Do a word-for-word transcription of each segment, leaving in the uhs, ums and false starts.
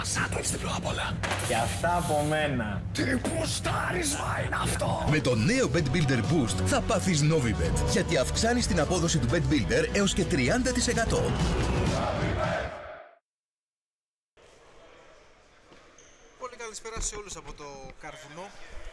Σαν το έψτε πρώτα απ' όλα. Και αυτά από μένα. Τι πουστάρισμα είναι αυτό! Με το νέο Bet Builder Boost θα πάθεις Novibet, γιατί αυξάνεις την απόδοση του Bet Builder έως και τριάντα τοις εκατό. Πολύ καλησπέρα σε όλους από το Καρβουνό.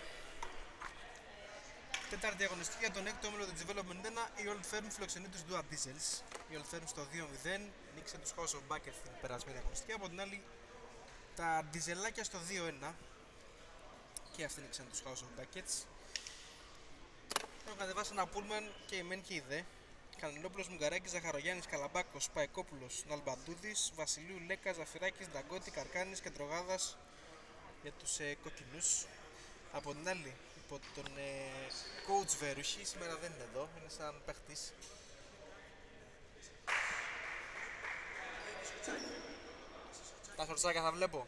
Τέταρτη αγωνιστική για τον έκτο όμιλο του Development ένα. Η Old Firm φιλοξενεί τους Dua Diesels. Η Old Firm στο δύο μηδέν νίκησε τους House of Buckets στην περασμένη αγωνιστική. Από την άλλη, τα Ντιζελάκια στο δύο ένα και αυτοί νίκησαν τους House of Buckets. Έχουν κατεβάσει ένα πούλμαν και η Μεν και η Δε. Κανελόπουλος, Μουγαράκης, Ζαχαρογιάννης, Καλαμπάκος, Παϊκόπουλος, Ναλμπαντούδης, Βασιλείου, Λέκα, Ζαφυράκης, Νταγκώτη, Καρκάνης και Τρογάδας για τους ε, κοκκινούς. Από την άλλη, υπό τον ε, coach Βερούχη, σήμερα δεν είναι εδώ, είναι σαν παίχτης. Τα χορτσάκια θα βλέπω.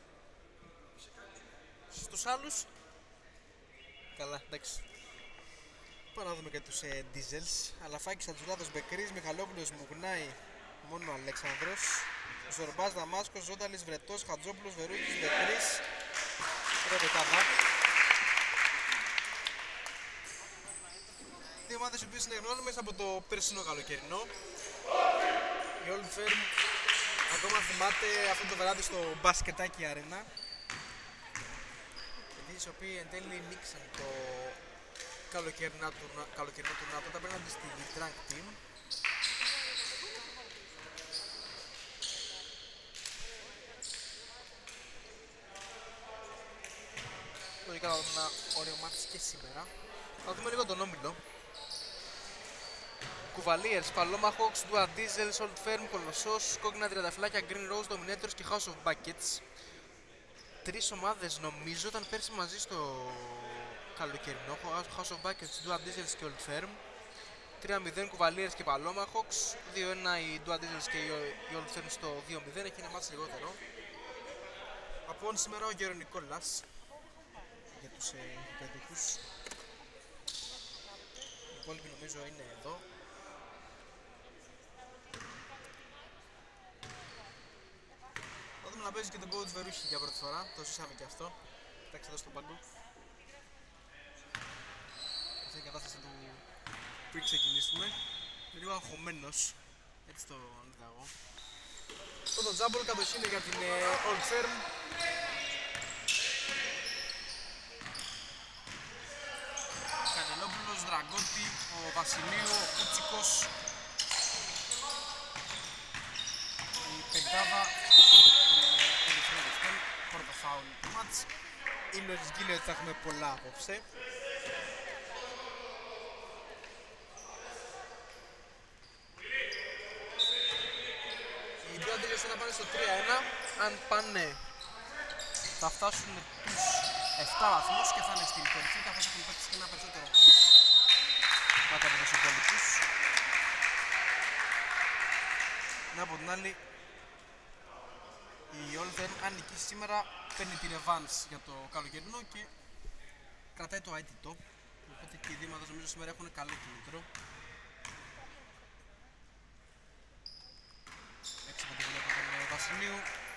Στους άλλους, καλά, εντάξει. Πάμε να δούμε και τους ε, Diesels. Αλαφάκης, Ατζουλάδος, Μπεκρής, Μιχαλόπουλος, Μουγνάη, μόνο ο Αλέξανδρος. Ζορμπάς, Δαμάσκος, Ζώταλης, Βρετός, Χατζόπουλος, Βερούκης, Μπεκρής. Ρεβετάδα. Δύο ομάδες οι οποίες συνεργάζονται μέσα από το περσινό καλοκαιρινό. Η Old Firm ακόμα θυμάται αυτό το βράδυ στο μπασκετάκι αρένα. Οι οποίοι εν τέλει νίξαν το καλοκαιρινό του ΝΑΤΟ απέναντι στη Drunk Team. Λογικά θα δούμε ένα ωραίο μάτς και σήμερα. Θα δούμε λίγο τον όμιλο. Κουβαλίερς, Παλώμα Hawks, Dua Diesels, Old Firm, Κολοσσός, Κόκκινα Τριανταφυλάκια, Green Rose, Dominators και House of Buckets. Τρεις ομάδες νομίζω ήταν πέρσι μαζί στο καλοκαιρινό. House of Buckets, Dua Diesels και Old Firm. τρία μηδέν Κουβαλίερς και Παλώμα Hawks. δύο ένα η Dua Diesels και η Old Firm στο δύο μηδέν. Έχει ένα μάτς λιγότερο. Από σήμερα ο Γέρο Νικόλας για τους ε, παιδικούς. Οι υπόλοιποι νομίζω είναι εδώ. Θα δούμε να παίζει και τον coach Βερούχη για πρώτη φορά. Το ζήσαμε και αυτό. Κοιτάξτε εδώ στον πάγκο. Αυτή είναι η κατάσταση του πριν ξεκινήσουμε. Είναι λίγο αγχωμένος. Έτσι το είδα εγώ. Αυτό το τζάμπολ κατοχήν για την ε, Old Firm. Κανελόπουλος, Δραγκώτη, ο Βασιλείου, ο Κούτσικος. Η πεντάδα των Ερυθρόλευκων, πρώτο φάουλ του μάτς. Η λογική λέει ότι θα έχουμε πολλά απόψε. Οι δύο αντίλες θα πάνε στο τρία ένα. Αν πάνε θα φτάσουν τους επτά βαθμούς και θα είναι στην κορυφή, καθώς έχουν παίξει και ένα περισσότερο μάτι από τους υπόλοιπους. Να από την άλλη, η Old Firm αν νικήσει σήμερα παίρνει τη revanche για το καλοκαιρινό και κρατάει το αίτητο. Οπότε και οι δύο ομάδες νομίζω σήμερα έχουν καλό κίνητρο. Έτσι από τη βολή από τον Βασιλείου.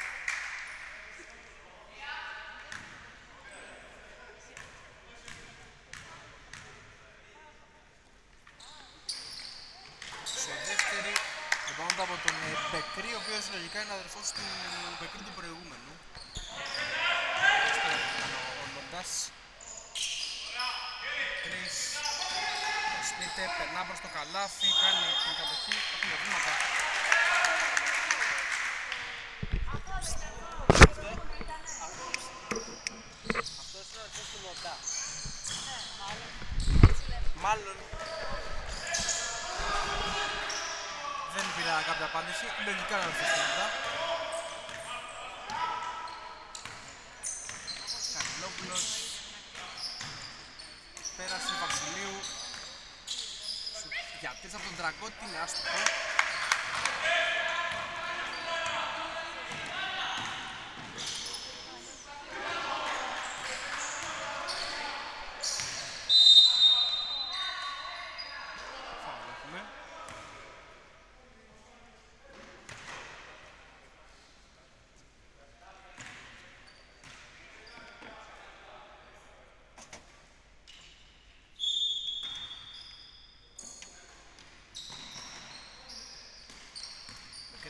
Από τον Μπεκρή, ο οποίος λογικά είναι αδερφός του Μπεκρή του προηγούμενου. Ο Μοντάς Μπεκρής σπίτε, περνά προς το καλάθι, κάνει την κατοχή, έχουμε βήματα. Αυτός είναι ο αδερφός του Μοντά. Μάλλον. Δεν πήρα κάποια απάντηση, λογικά να ρωτήσω μετά. Κανελόπουλος. Πέρασε Βασιλείου. Γιατί από τον Δραγκώτη είναι άστοχο.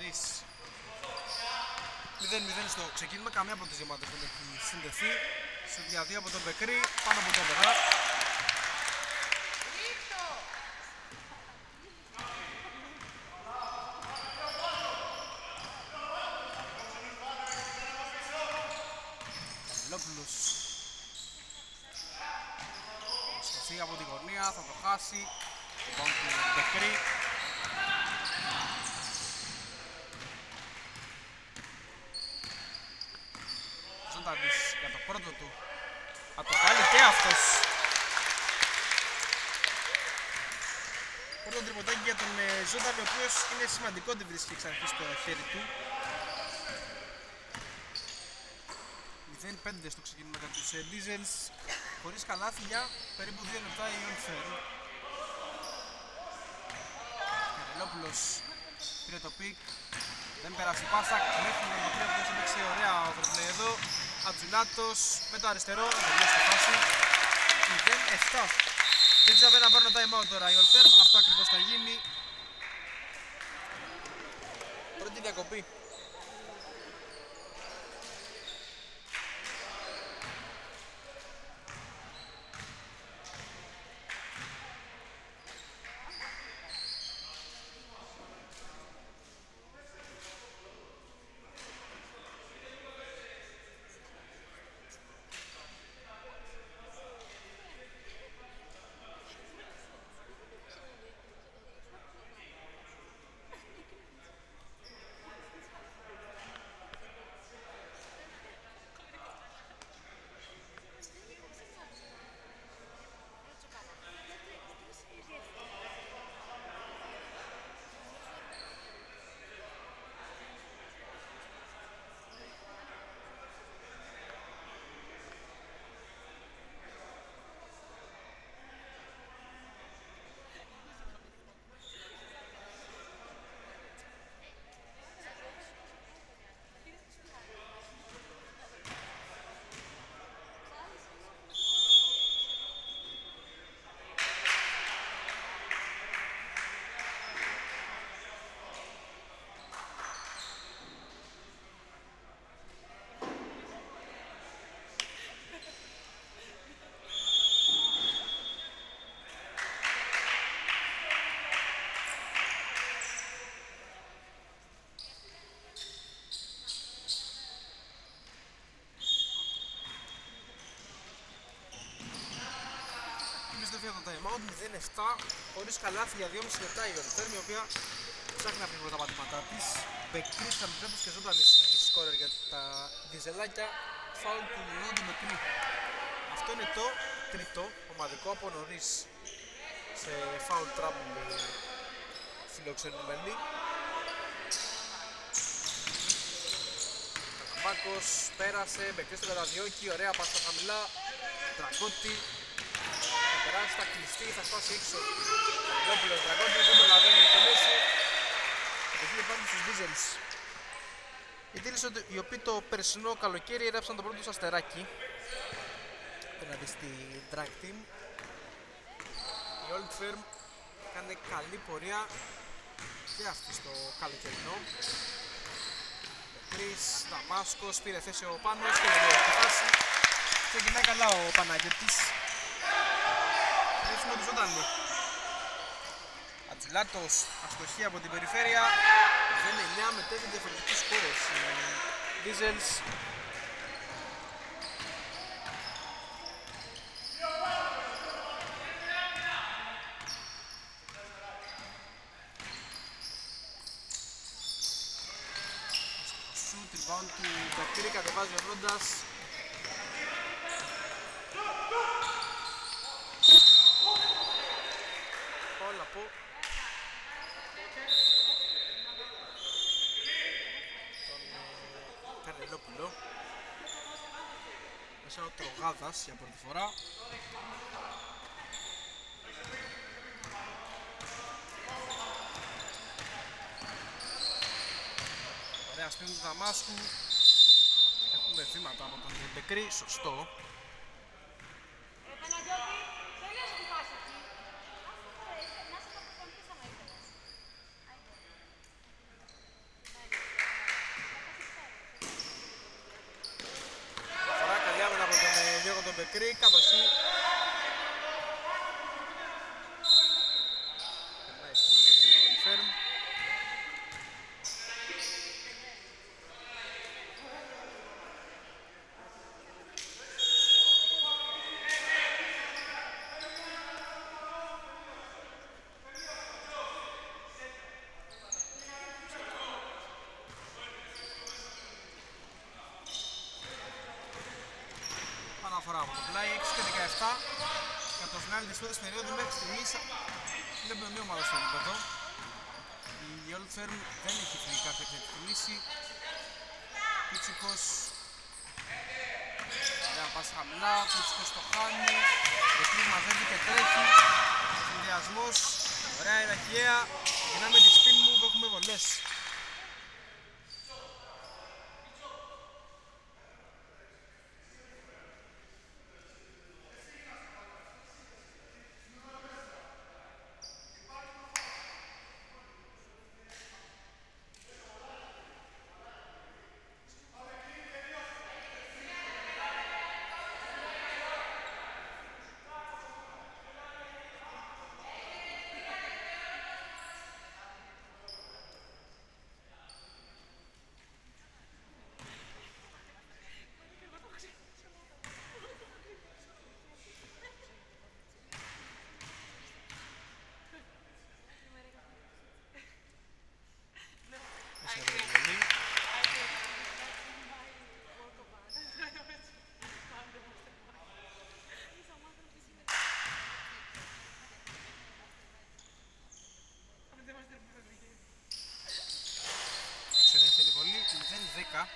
τρεις. μηδέν μηδέν στο ξεκίνημα, καμία από τις ομάδες δεν έχει συνδεθεί. Σε δια δύο από τον Μπεκρή, πάνω από το έντεκα. Λόπουλος σκοθεί από τη γωνία, θα το χάσει. Λοιπόν του Μπεκρή. Ζωντανής για το πρώτο του. Θα το βάλει και αυτός. Πρώτο τριποντάκι για τον Ζόντανη, ο οποίος είναι σημαντικό ότι βρίσκει εξ αρχής στο χέρι του. μηδέν πέντε στο ξεκίνημα για τους Diesels. Χωρίς καλάθι για περίπου δύο λεπτά η Old Firm. Καρελόπουλος πήρε το πικ. Δεν πέρασε η πάσα. Μέχρι την νομοτρία που έπαιξε ωραία ο overplay εδώ. Ατζουλάτος με το αριστερό. Δεν τελειώσει τη φάση. μηδέν επτά. Δεν ξέρω να πάρουν time out τώρα η Old Firm. Αυτό ακριβώς θα γίνει. Πρώτη διακοπή. Το time out μηδέν επτά, χωρίς καλάθι για δυόμισι λεπτά η Old Firm, η οποία ψάχνει να βρει τα πατήματά της. Μπεκρής, Καρμπρέπος και Ζόντανης η σκόρερ για τα διζελάκια. Φάουλ του Λιόντου Μπεκρή. Αυτό είναι το τρίτο ομαδικό από νωρίς σε foul trouble φιλοξενούμενοι. Κακαμπάκος πέρασε, Μπεκρής στο καταδιώκει, ωραία πάσα χαμηλά. Δραγκώτη. Θα περάσει, θα κλειστεί, θα σπάσει έξω. Λόπουλος, Δραγκώτη, δεν προλαβαίνει να τελέσει. Εκεί λοιπόν στους Diesels. Οι Diesels οι οποίοι το περσινό καλοκαίρι έγραψαν το πρώτο τους αστεράκι απέναντι στη Drag Team. Η Old Firm έκανε καλή πορεία και αυτή στο καλοκαιρινό. Μπεκρής, Δαμάσκος, πήρε θέση ο Πάνος και δεν έχει χάσει. Ξεκινάει καλά ο Παναγιώτης. Έχουμε του Ζόντανη. Ατζουλάτος, αστοχή από την περιφέρεια. μηδέν εννιά με τέσσερις διαφορετικούς σκόρες. Diesels. Σουτ, rebound του Μπεκρή, κατεβάζει ο Ρόντας. Όλα από τον Καρελόπουλο. Μέσα ο Τρογάδας για πρώτη φορά. Ωραία σπίτι του Δαμάσκου. Έχουμε βήματα από τον Μπεκρή, σωστό. Μπεκρή, κατοχή. Περνάει στην Old Firm. Αναφορά από το πλάι, έξι και δεκαεπτά για το φινάλι της πρώτης περίοδου. Μέχρι στιγμής βλέπουμε μία ομάδα στο επίπεδο. Η Old Firm δεν έχει φύγει κάποια εκπαιδευτική λύση. Πίτσικος, ωραία πας χαμηλά, Πίτσικος το χάνει, Μπεκρή μαζεύει και τρέχει, συνδυασμός, ωραία η ραχιαία, γυρνάμε τη spin move, έχουμε βολές. μηδέν δέκα.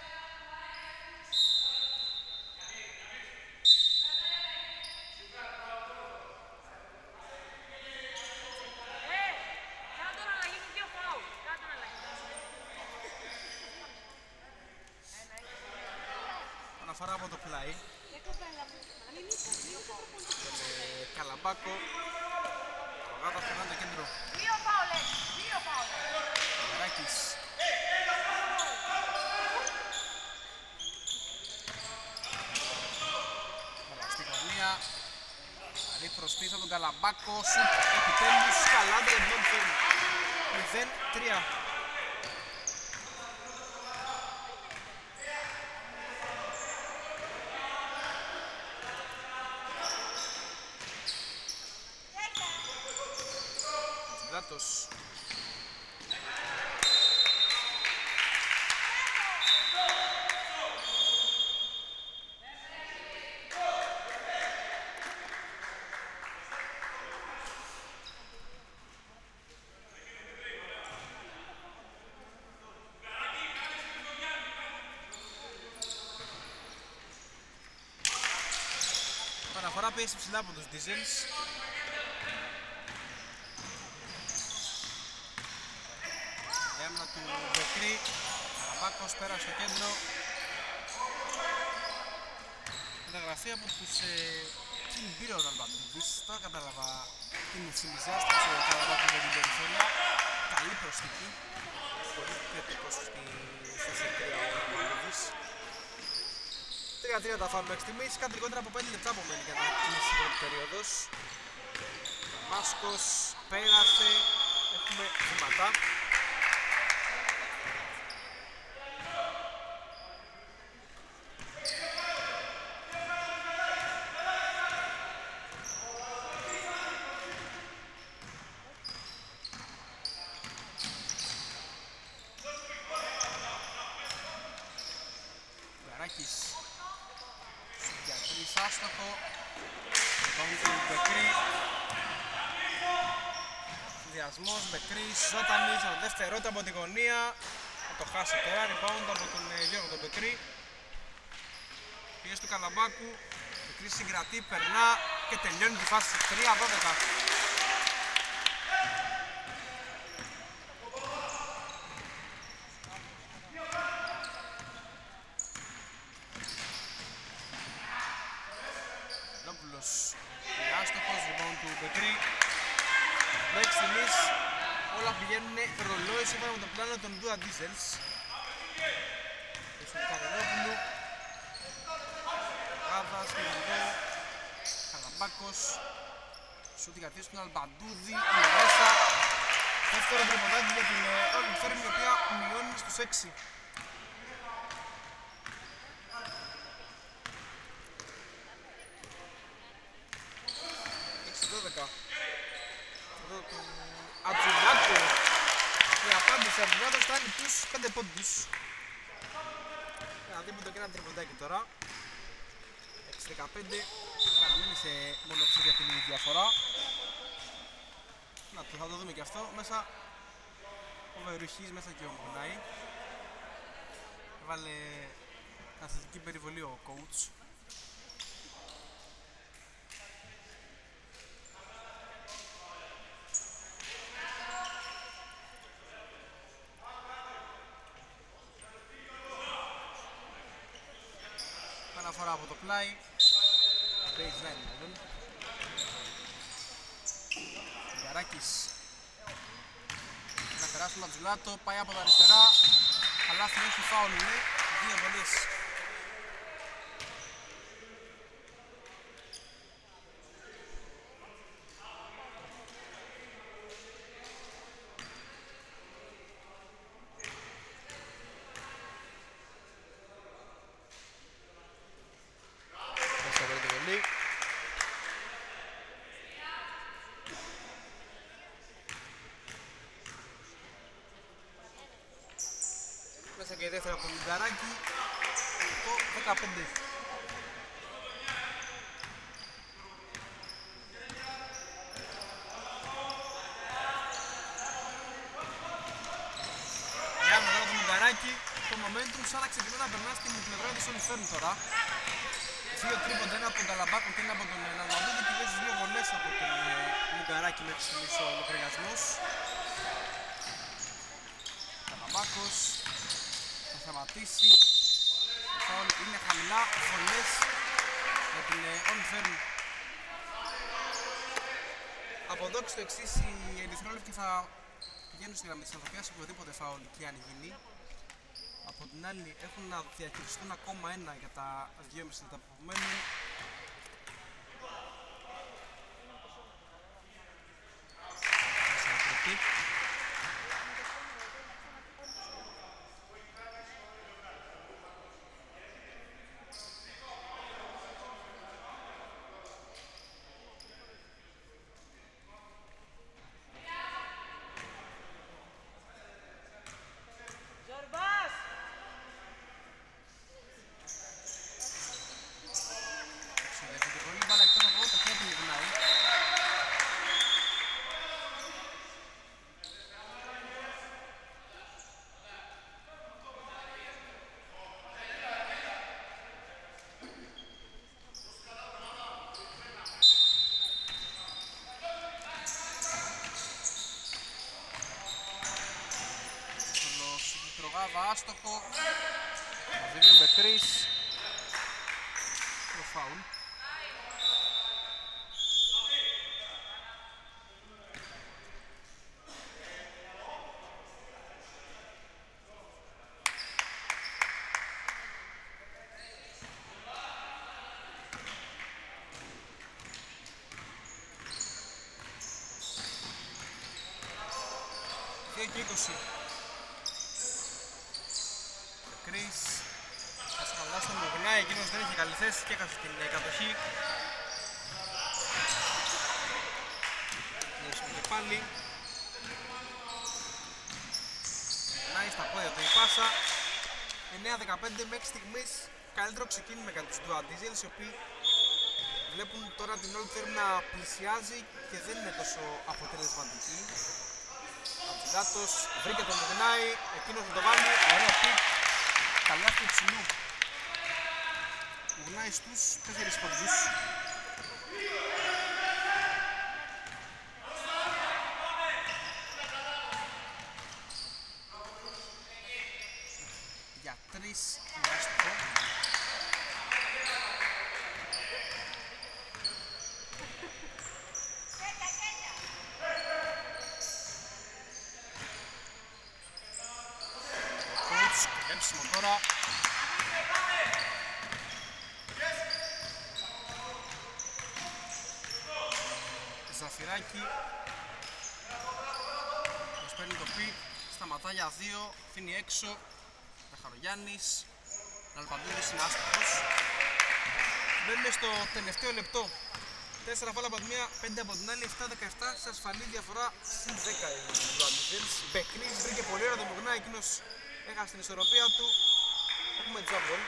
Αναφορά από το πλάι. Καλαμπάκο. Γάτα φαινάντα κέντρο. Μεράκης. Στη γωνία. Καλή προσπίση από τον Καλαμπάκο. Σουτ επιτέλους. Καλάντα για τον Firm. μηδέν τρία. Λάτος. Παραφορά πίεση ψηλά από τους Diesels. Έμνα του Μπεκρή, Καλαμπάκος πέρασε στο κέντρο. Μεταγραφή από τους Team Biro Ναλμπαντούβης. Τώρα κατάλαβα τι μου θυμιζάς στο Καλαμπάκο με την περιφέρεια. Καλή προσθήκη. Πολύ θετικός στη θέση τρία ο Ναλμπαντούβης. τρία τρία τα φάμε μέχρι στιγμής. Κάτι λιγότερα από πέντε λεπτά απομένει για να κλείσει η πρώτη περίοδος. Μάσκος πέρασε. Έχουμε βήματα. Γιατρής άστοχο. Λοιπόν του Μπεκρή. Συνδυασμός Μπεκρής, Ζώτανης, το δεύτερο από τη γωνία. Θα το χάσει τώρα, rebound από τον Γιώργο τον Μπεκρή. Πίεση του Καλαμπάκου. Μπεκρής συγκρατεί, περνά και τελειώνει τη φάση τρία δώδεκα. Άστοχος λοιπόν του Μπεκρή. Μέχρι στιγμής όλα πηγαίνουν ρολόι σύμφωνα με το πλάνο των Dua Diesels. Του Κανελόπουλου. Γάδας και εδώ. Καλαμπάκος. Σούτ για δύο στον Αλμπαντούδη. Είναι μέσα. Δεύτερο τριποντάκι για την Old Firm, η οποία μειώνει στους έξι. έξι δώδεκα. Εδώ του Ατζουλάκου. Η απάντηση Ατζουλάκου φτάνει τους πέντε πόντους. Ένα δίποντο και ένα τριποντάκι τώρα. έξι δεκαπέντε. Παραμένει σε μονοψήφια την διαφορά. Να το, θα το δούμε και αυτό. Μέσα ο Βερουχής, μέσα και ο Μουνάη. Βάλε αθλητική περιβολή ο coach. Αναφορά από το πλάι. Baseline μάλλον. Γαράκης. Να περάσει τον Ατζουλάτο, πάει από τα αριστερά. Αλλά όχι φάουλ είναι. Δύο βολές. Μέσα και η δεύτερη από τον Λιγκαράκη, το δεκαπέντε. Για να δω τον Λιγκαράκη, το momentum σαν να ξεκινά να περνά στην πλευρά της Old Firm τώρα. Δύο τρίποντα, ένα από τον Καλαμπάκο και ένα από τον Αλμπαντούδη και βάζει δύο βολές από τον Λιγκαράκη μέχρι στιγμής ο λογαριασμός. Καλαμπάκος θα σταματήσει. Το φάουλ είναι χαμηλά, βολές για την Old Firm. Από εδώ και στο εξής οι ερυθρόλευκοι θα πηγαίνουν στη γραμμή της ανθρωπιάς οποιοδήποτε φάουλ και αν γίνει. Από την άλλη έχουν να διαχειριστούν ακόμα ένα για τα δυόμισι λεπτά που απομένουν. Άστοχο, θα δίνει ο Μπεκρής το φάουλ. δύο και είκοσι. Κρίς, θα σκαλά στον Μουγνάη, εκείνος δεν είχε καλή θέση και έχασε την κατοχή. Λύσουμε και πάλι. Μουγνάη στα πόδια του η πάσα. εννέα δεκαπέντε μέχρι στιγμής καλύτερο ξεκίνημα για τους Dua Diesels, οι οποίοι βλέπουν τώρα την Old Firm να πλησιάζει και δεν είναι τόσο αποτελεσματική. Αμπτιλάτος βρήκε τον Μουγνάη, εκείνος θα το βάλει, ωραίο πικ. Καλά του ψηλού. Μουγνάη στους τέσσερις πόντους. Για τρεις είναι άστοχο. Κολέψιμο τώρα. Ζαφυράκη. Μας παίρνει το πι, σταματά για δύο, αφήνει έξω. Ζαχαρογιάννης. Ναλπαντούρης είναι άστοχος. Μπαίνουμε στο τελευταίο λεπτό. τέσσερα φάουλ από τη μία, πέντε από την άλλη, επτά δεκαεπτά. Σε ασφαλή διαφορά συν δέκα οι Dual. Μπεκνής βρήκε πολύ ώρα το Μογνά, εκείνος έχασε την ισορροπία του. Έχουμε τζάμπολ.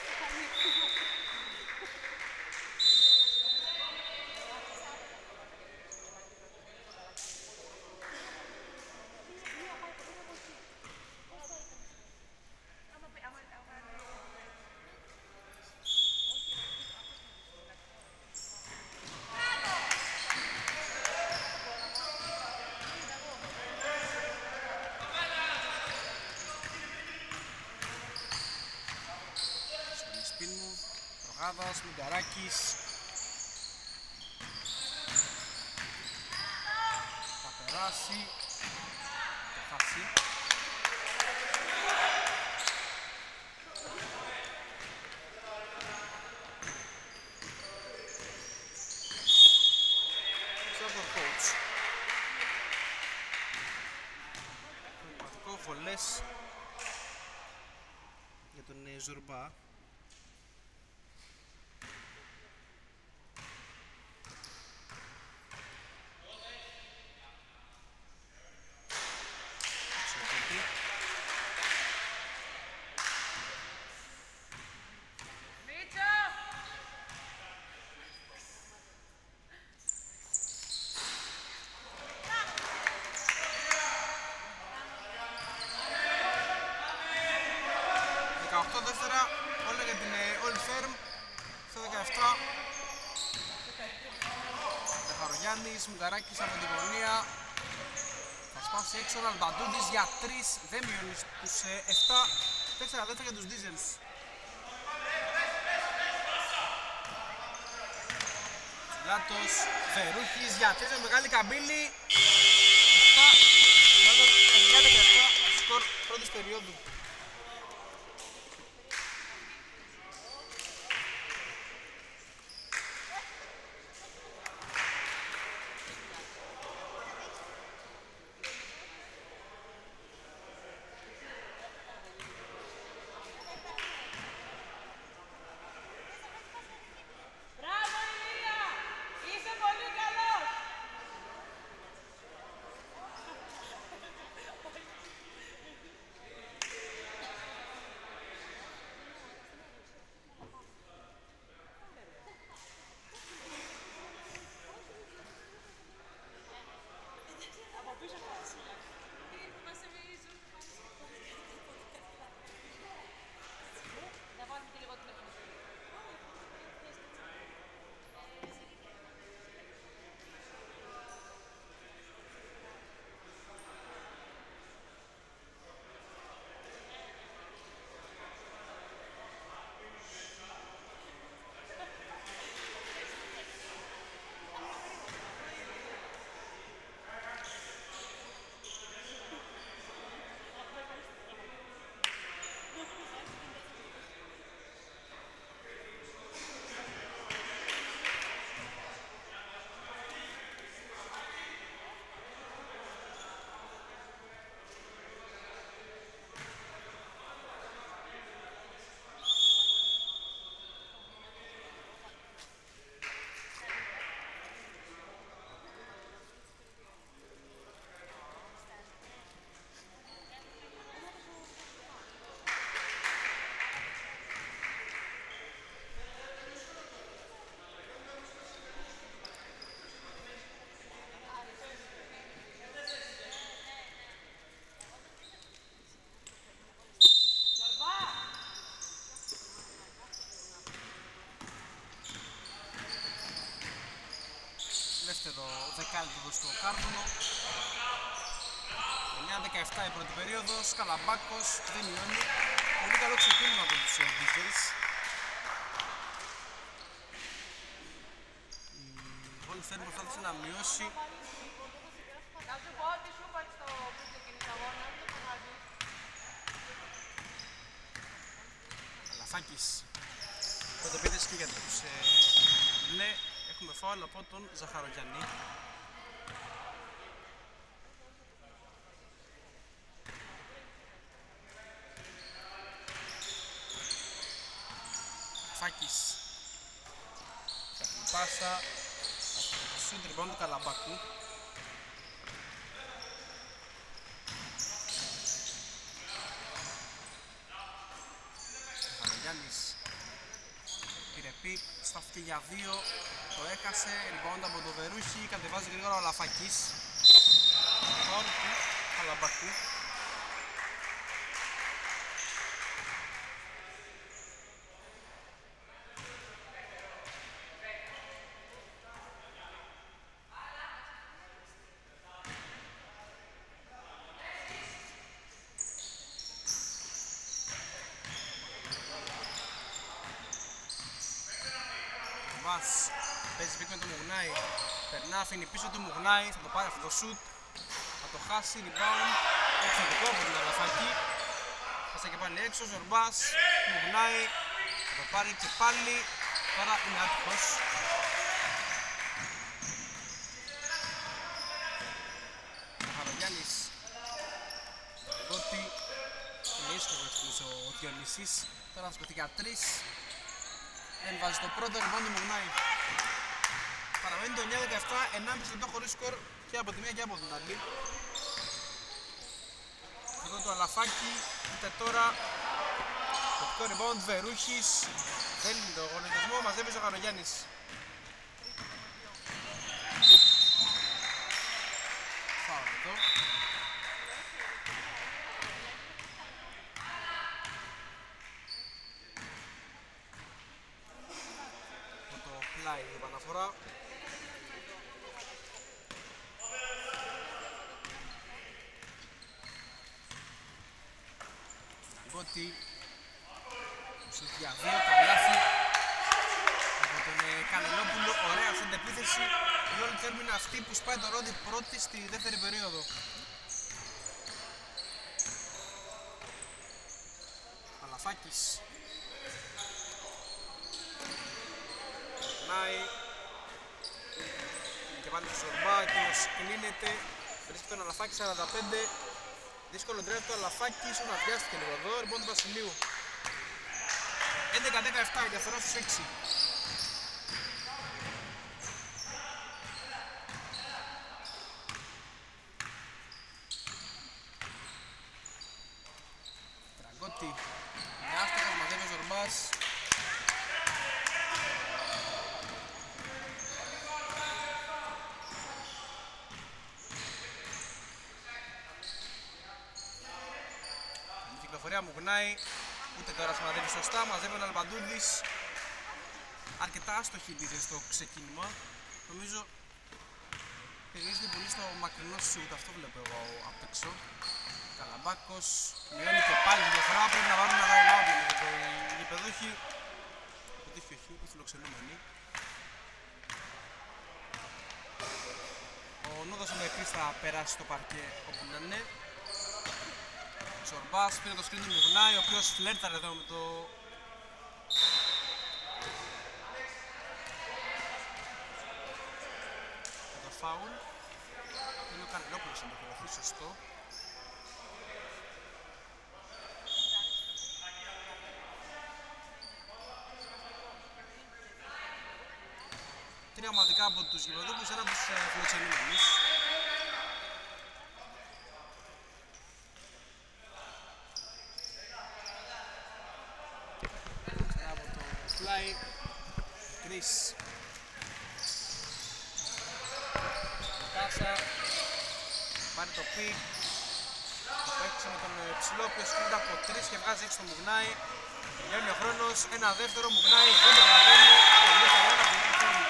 Μιγκαράκης θα περάσει, θα χάσει. Ξέρετε ο coach. Πραγματικό βολές για τον Ζουρμπά. δεκαοκτώ δεύτερα, όλα για την Old Firm. Στο δεκαεπτά Ζαχαρογιάννης, Μουγαράκης από την γωνία. Θα σπάσει έξω ο Ναλμπαντούδης για τρία, δεν μειώνει στους επτά. τέσσερα δεύτερα για τους Diesels. Λάτος, Φερούχης για τρία, μεγάλη καμπύλη. επτά, μάλλον εννιά δεκαεπτά σκορ πρώτης περίοδου. δεύτερο δεκάλεπτο στο κάρτονο. εννιά δεκαεπτά η πρώτη περίοδος, Καλαμπάκος δεν μειώνει. Πολύ καλό ξεκίνημα από τους Diesels. Η Old Firm προσπάθησε να μειώσει. Αλαφάκης. Πρώτη επίθεση και για τους μπλε. Έχουμε φάουλ από τον Ζαχαρογιάννη. Αλαφάκης. Την πάσα. Σουτ rebound του Καλαμπάκου. Ο Χαρογιάννης πήρε πικ, στάθηκε για δύο, το έχασε, rebound από το Βερούχη, κατεβάζει γρήγορα ο Αλαφάκης. Φάουλ του Καλαμπάκου. Παίζει πίκ με το Μουγνάι, περνά, αφήνει πίσω του Μουγνάι, θα το πάρει αυτό το σουτ, θα το χάσει, rebound, εξαιρετικό από την Αλαφάκη. Πάσα και πάλι έξω, Ζορμπάς, Μουγνάι, θα το πάρει και πάλι, τώρα είναι άτυχος. Ο Χαρογιάννης, ότι είναι ίσχυρος ο Διονύσης, τώρα θα σκοτεί για τρεις. Δεν βάζει το πρώτο, rebound του Μουγνάι. Παραμένει το εννιά δεκαεπτά, ενάμιση λεπτό χωρίς σκορ και από τη μία και από την άλλη. Εδώ το Αλαφάκι, είτε τώρα το rebound Βερούχης. Θέλει το γονιτισμό, μαζεύει ο Χαρογιάννης. Φάω εδώ. Το πλάι η επαναφορά. Ότι σου για δύο καλάθι από τον Κανελόπουλο, ωραία στην επίθεση. Η όλη τέρμη είναι αυτή που σπάει το ρόντι πρώτη στη δεύτερη περίοδο. Αλαφάκης περνάει και πάλι το Σορμπά, εκείνος κλείνεται, βρίσκει τον Αλαφάκη σαράντα πέντε. Δύσκολο drive του Αλαφάκης, ο βιάστηκε λίγο εδώ, rebound του Βασιλείου. έντεκα δεκαεπτά, η διαφορά στους έξι. Τραγκώτη, με άστοχος, μαζεύει ο Ζορμπάς. Μουγνάι, ούτε τώρα σημαδεύει σωστά, μαζεύει ο Αλμπαντούδης. Αρκετά άστοχη επίθεση στο ξεκίνημα. Νομίζω περιορίζεται πολύ στο μακρινό σουτ, αυτό βλέπω εγώ απ' έξω. Καλαμπάκος, μειώνει και πάλι τη διαφορά, πρέπει να βάλουν ένα time out για το γηπεδούχοι. Γηπεδούχοι όχι, οι φιλοξενούμενοι. Ο Νούδος Μεκρής θα περάσει στο παρκέ όπου να είναι. Σορμπάς πήρε το σκριν του Μουγνάι, ο οποίος φλέρταρε εδώ με το... με το φάουλ. Είναι ο Κανελόπουλος να το χειροθεί, σωστό. Τρία ομαδικά από τους γηπεδούχους, ένα από τους φιλοξενούμενους. Κρίς Κάσα πάρει το πικ, το παίξει με τον ψηλό, ο οποίος κινείται από τρεις και βγάζει έξω το Μουγνάι. Τελειώνει ο χρόνος, ένα δεύτερο, Μουγνάι δεν προλαβαίνει, πολύ καλά να βγαίνει.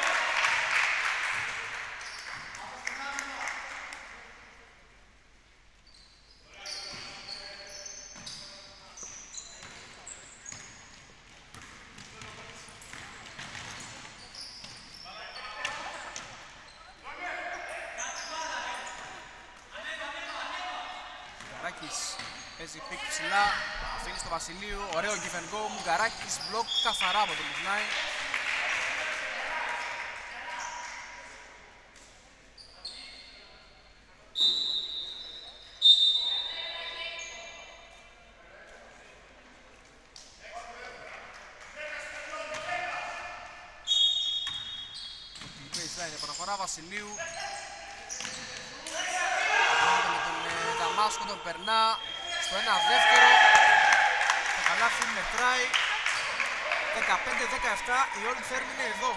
Παίζει πικ ψηλά, αφήνει στο Βασιλείου, ωραίο give and go, Μουγκαράκης, μπλοκ καθαρά από το Μουγνάι. φορά Βασιλείου. Με τον ε, Δαμάσκο τον περνά στο ένα δεύτερο. Το καλάθι μετράει. δεκαπέντε δεκαεπτά, η Old Firm είναι εδώ.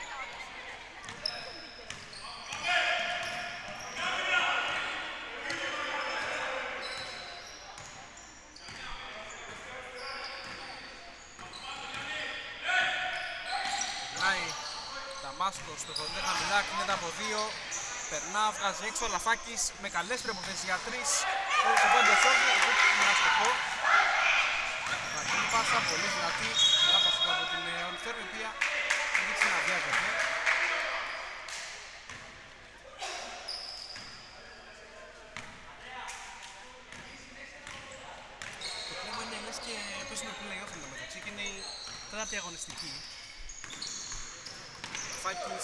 Δαμάσκος στο κοντέ χαμηλά, κινείται από δύο. Περνά, βγάζει έξω ο Λαφάκης με καλές προϋποθέσεις για τρεις. Όλο το πέντε σόρτι, εδώ είναι ένα σκοπό. Μακρινή πάσα, πολύ δυνατή. Λάπας από την Old Firm, η οποία δείξει να διάγεται. Το κλίμα είναι λες και παίζουμε play-off εν τω μεταξύ και είναι η τέταρτη αγωνιστική. Φάκης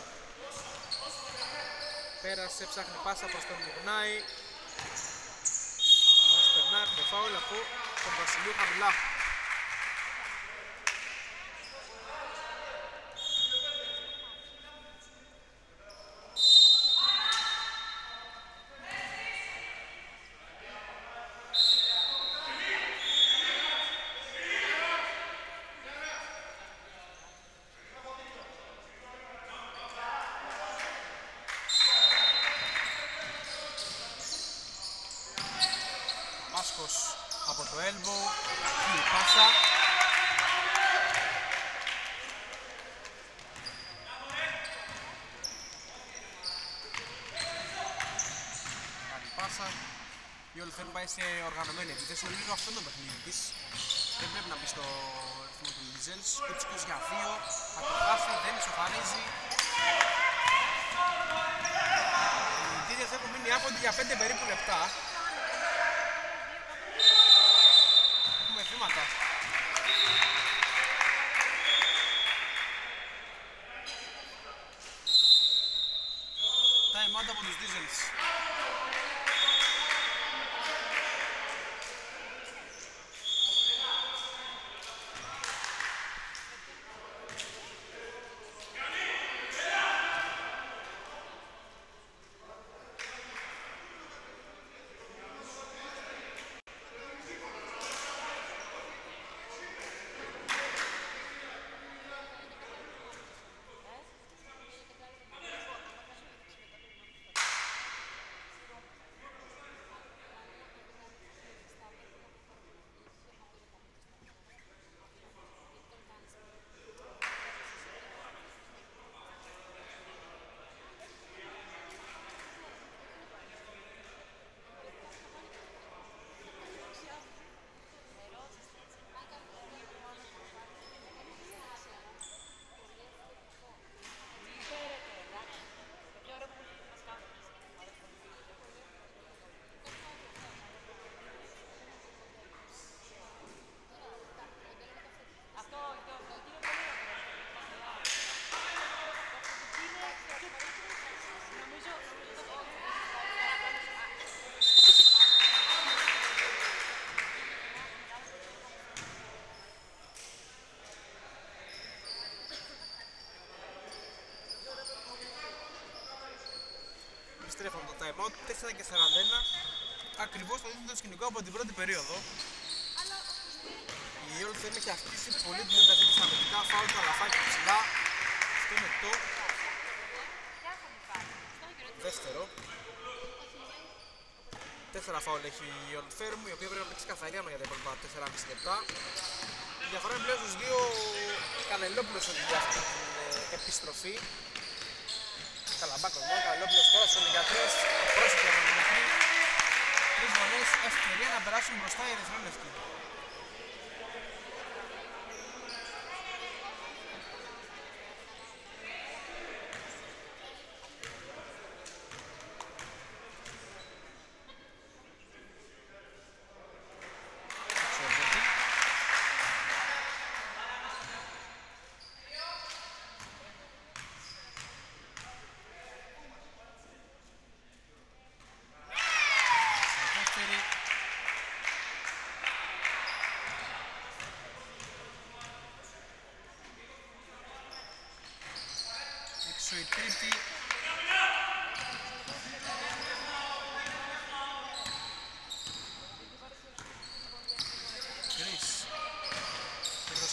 πέρασε, ψάχνει πάσα προς τον Μουγνάη. Μας περνά το φάουλ από τον Βασιλείου χαμηλά. Από το elbow, κακή η πάσα. Καλή πάσα. Η Old Firm πάει σε οργανωμένη επίθεση. Είναι λίγο αυτό το παιχνίδι της. Δεν πρέπει να μπει στο ρυθμό του Λίζελς. Κουτσικός για δύο. Θα το χάσει, δεν ισοφαρίζει. Οι νητήριες έχουν μείνει άποντοι για πέντε περίπου λεπτά. Βήματα. Time out από τους Diesels. Επιστρέφουμε το time out, τέσσερα και σαράντα ένα. Ακριβώς το ίδιο το σκηνικό από την πρώτη περίοδο. Η Old Firm έχει αυξήσει πολύ την ένταση της αμυντικά, φάουλ του Αλαφάκη ψηλά. Αυτό είναι το δεύτερο. Τέσσερα φάουλ έχει η Old Firm, η οποία πρέπει να παίξει καθαρία για τα υπόλοιπα τέσσερα και μισό λεπτά. Η διαφορά είναι πλέον στους δύο. Κανελόπουλος οδηγεί αυτή την επιστροφή. Καλαμπάκος μόνο, Καλόπουλος τώρα στον για τρεις, πρόσεχε από την μικρή. Τρεις γωνές, ευκαιρία να περάσουν μπροστά οι ερυθρόλευκοι. Η τρίτη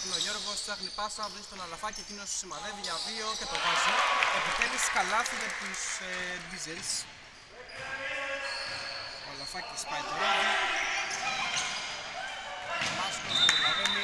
είναι ο Γιώργος, ψάχνει πάσα, βρίσκει τον Αλαφάκη, εκείνος σημαδεύει για δύο και το βάζει. Επιτέλους καλάθι για τους ε, Diesels. Ο Αλαφάκης πάει το ράδι. Ο Μάσκος το προλαβαίνει.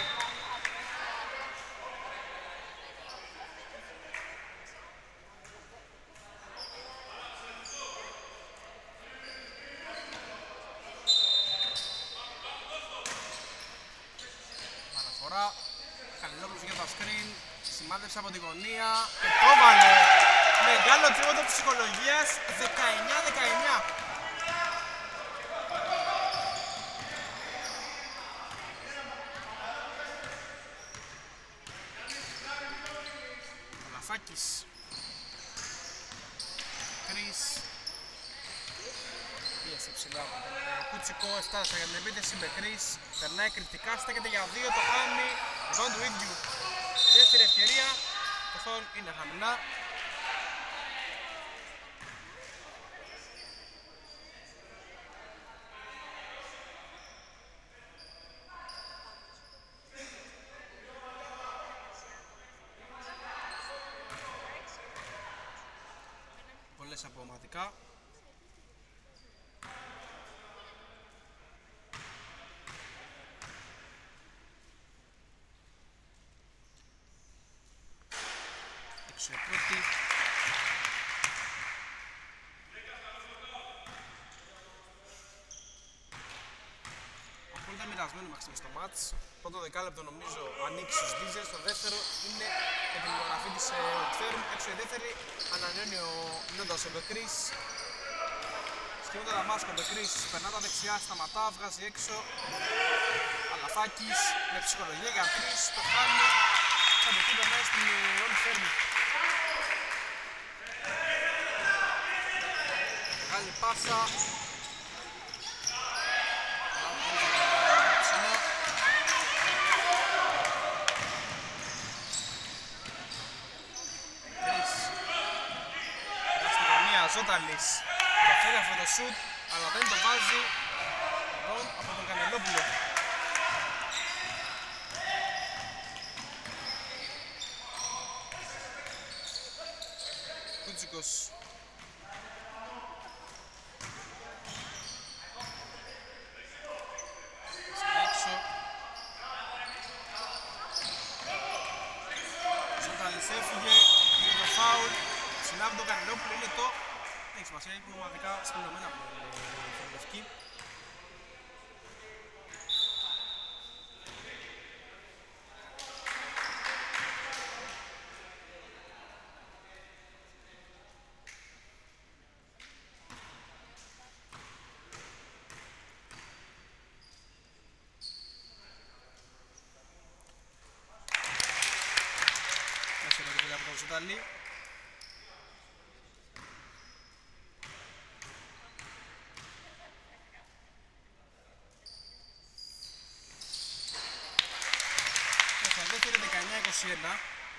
Καλυλόπουλος για το screen, σημάδεψε από τη γωνία και το έβαλε. Μεγάλο τρίποντο ψυχολογίας, δεκαεννιά δεκαεννιά. Ο Λαφάκης, Κρίς, πίεσε ψηλά από τον Κούτσικο, έφτασε για την επίθεση με Κρίς, περνάει κριτικά, στέκεται για δύο, το χάνει, εδώ του ίδιου. Δεύτερη ευκαιρία, το φάουλ είναι χαμηλά. Πολλές από ομαδικά. Σε πρώτη. Απόλυτα μοιρασμένο μέχρι στο μάτς. Πρώτο δεκάλεπτο νομίζω ανοίξει στους Diesels. Το δεύτερο είναι με την υπογραφή της Old Firm. Έξω η δεύτερη ανανεώνει ο Λόντας ο Μπεκρίς. Σκηνούντα τα μάσκο ο Μπεκρίς. Περνά τα δεξιά, σταματά, βγάζει έξω. Αλαφάκης με ψυχολογία για τρεις. Το χάνει. Θα το πει περνάει στην Old Firm. Μεγάλη πάσα. Κρίς. Στην γωνία Ζώταλης. Διαφέρει αυτό το σουτ, αλλά δεν το βάζει. Λοιπόν, από τον Κανελόπουλο. Κούτσικος. Έφυγε για το φάουλ, συνάβει τον Κανελόπουλο, είναι το... Δεν έχει σημασία, είναι πραγματικά σπινωμένα από τον Λευκή. Ζωταλή. Στα δεύτερη δεκαεννιά είκοσι ένα.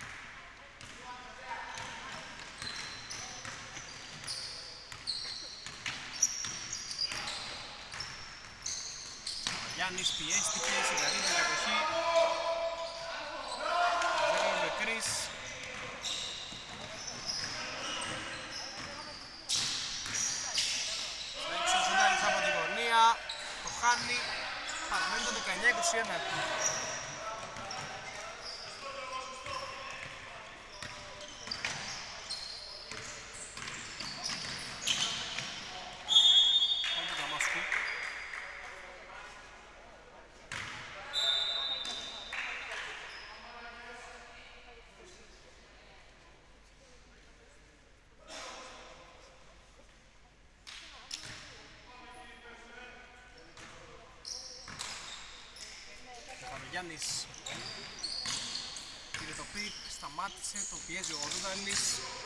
Ο Γιάννης πιέστηκε στην καλύτερη κατοχή. Ζέρνο Μπεκρίς. Το χάνει, παραμένει το δεκαεννιά είκοσι ένα. Γιάννης πήρε το πικ, σταμάτησε, το πιέζει ο Ρούδαλης.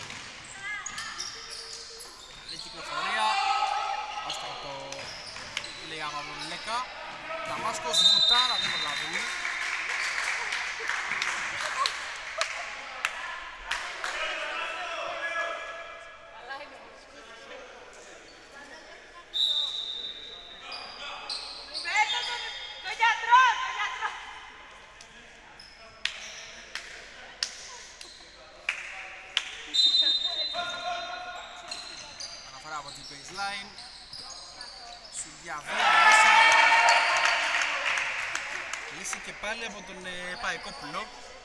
Καλή κυκλοφορία, άστρα το λέει άμα τον Λέκα. Δαμάσκος βουτάρα, δεν προλαβαίνει. baseline. Σου για δύο μέσα. Λύση και πάλι από τον ε, Παϊκόπουλο.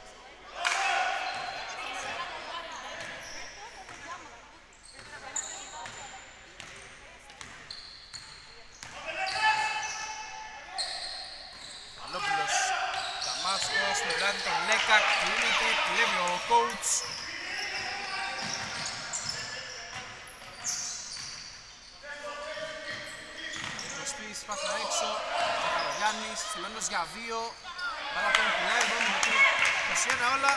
Παλόπουλος, Δαμάσκος, με πλάτη τον Λέκα, κλείνεται, κλέβει ο coach. Εγκοστής, πάσα έξω, ο Καρογιάννης, στημένος για δύο. Μπάλα τον πουλάει, εδώ με το είκοσι ένα όλα.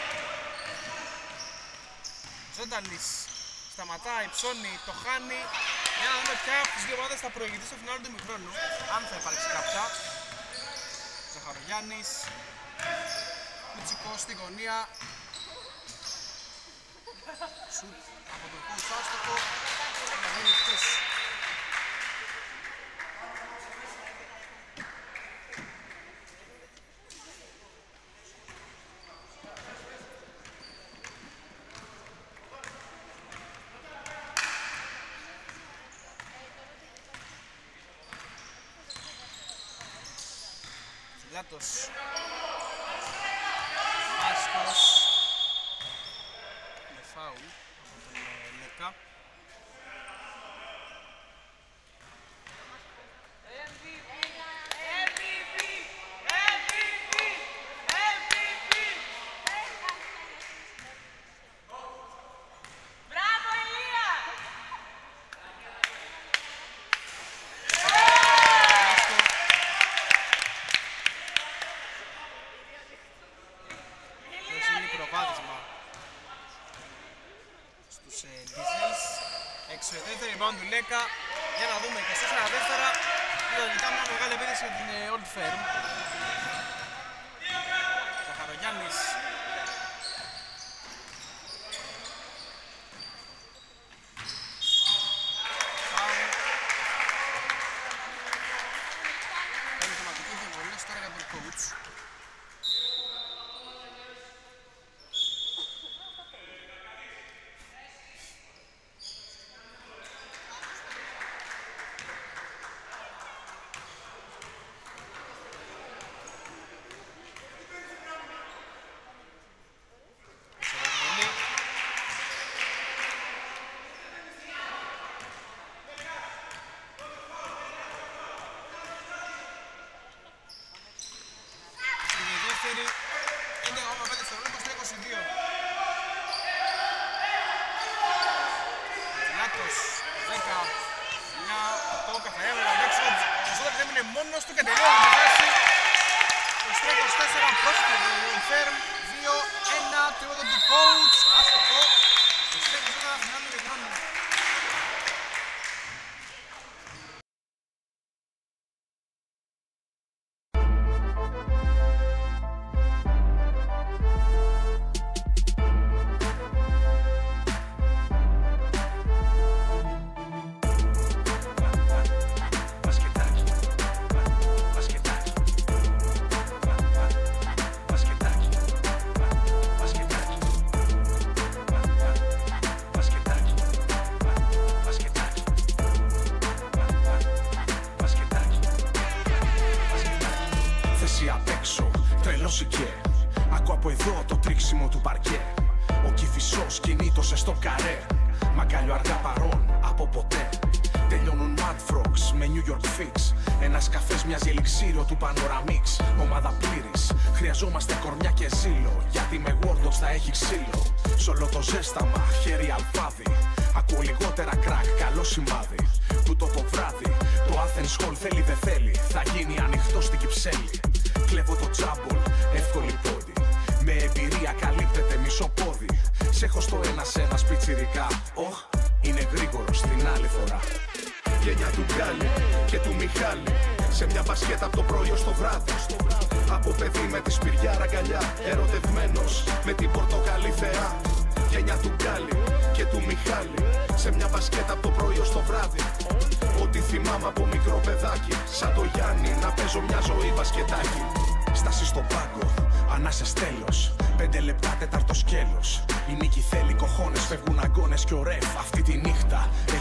Ζόντανης σταματάει, ψώνει, το χάνει. Για να δούμε ποια από τις δύο ομάδες θα προηγηθεί στο φινάλι του ημιχρόνου, αν θα υπάρξει κάποια. Ζαχαρογιάννης, Κουτσικός στη γωνία. Σουτ από τον coach άστοχο. Να γίνει εκτός. Λάτος, Μάσκος, με φάουλ από τον Λέκα. Δεύτερη rebound του Λέκα, για να δούμε είκοσι τέσσερα δεύτερα. Λογικά μια μεγάλη επίθεση για την Old Firm. Ζαχαρογιάννης, φάουλ. Κάνει θεματική διαβολές τώρα για τον coach. Είναι ακόμα πέντε δευτερόλεπτα στο είκοσι δύο. Λάτος, δέκα, εννιά, οκτώ, καθαρέα με έξω. Ο Ζώδας έμεινε μόνος του και τελείωσε τη φάση. είκοσι τρία είκοσι τέσσερα πρόκειται για τον Firm. δύο ένα, τρίβοντα του coach. Άστοχο. είκοσι τρία είκοσι τέσσερα φινάλι του χρόνου. Ακούω από εδώ το τρίξιμο του παρκέ. Ο Κηφισός κινήτωσε στο καρέ. Μαγκάλιο αργά παρόν από ποτέ. Τελειώνουν Mad Frogs με New York Fix. Ένας καφές μοιάζει ελιξίριο του Panoramix. Ομάδα πλήρης, χρειαζόμαστε κορμιά και ζήλο. Γιατί με Wardogs θα έχει ξύλο. Σ' όλο το ζέσταμα, χέρι αλφάδι. Ακούω λιγότερα κρακ, καλό σημάδι. Τούτο το βράδυ, το Athens Hall θέλει δεν θέλει. Θα γίνει ανοιχτό στην Κυψέλη. Κλέβω το τζάμπολ, εύκολη πόντι. Με εμπειρία καλύπτεται μισό πόδι. Σ' έχω στο ένα σε ένα σπιτσιρικά. Οχ, είναι γρήγορος την άλλη φορά. Γενιά του Γκάλι και του Μιχάλη. Σε μια μπασκέτα από το πρωί ως το βράδυ. Από παιδί με τη σπυριάρα αγκαλιά. Ερωτευμένος με την πορτοκαλί θεά. Γενιά του Γκάλι και του Μιχάλη. Σε μια μπασκέτα από το πρωί ως το βράδυ. Ό,τι θυμάμαι από μικρό παιδάκι. Σαν το Γιάννη να παίζω μια ζωή μπασκετάκι. Στάση στον πάγκο, ανάσες τέλος. Πέντε λεπτά τέταρτο σκέλος. Η νίκη θέλει κοχώνες, φεύγουν αγκώνες και ο ρεφ. Αυτή τη νύχτα έχει μαλώσει.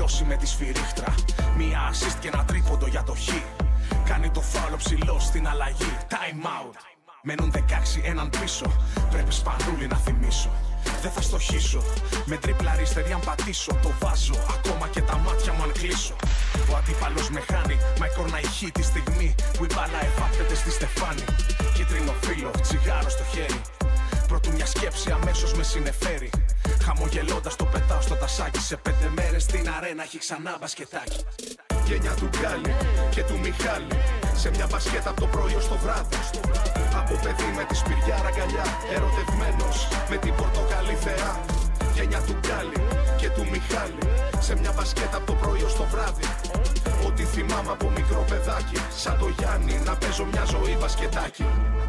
απλώσει με τη σφυρίχτρα. Μία assist και ένα τρίποντο για το χ. Κάνει το φάουλο ψηλό στην αλλαγή. Time out. Μένουν δεκάξι έναν πίσω. Πρέπει σπανούλι να θυμίσω. Δεν θα στοχίσω. Με τρίπλα αριστερή αν πατήσω. Το βάζω ακόμα και τα μάτια μου αν κλείσω. Ο αντίπαλος με χάνει. Μα η κόρνα ηχεί τη στιγμή που η μπάλα εφάπτεται στη στεφάνη. Κίτρινο φύλλο, τσιγάρο στο χέρι. Πρώτου μια σκέψη αμέσως με συνεφέρει. Χαμογελώντας το πετάω στο τασάκι. Σε πέντε μέρες στην αρένα έχει ξανά μπασκετάκι. Γενιά του Γκάλι και του Μιχάλη. Σε μια μπασκέτα από το πρωί ως το βράδυ. Από παιδί με τη σπυριάρα αγκαλιά. Ερωτευμένος με την πορτοκαλί θεά. Γενιά του Γκάλι και του Μιχάλη. Σε μια μπασκέτα από το πρωί ως το βράδυ. Ό,τι θυμάμαι από μικρό παιδάκι. Σαν το Γιάννη να παίζω μια ζωή μπασκετάκι.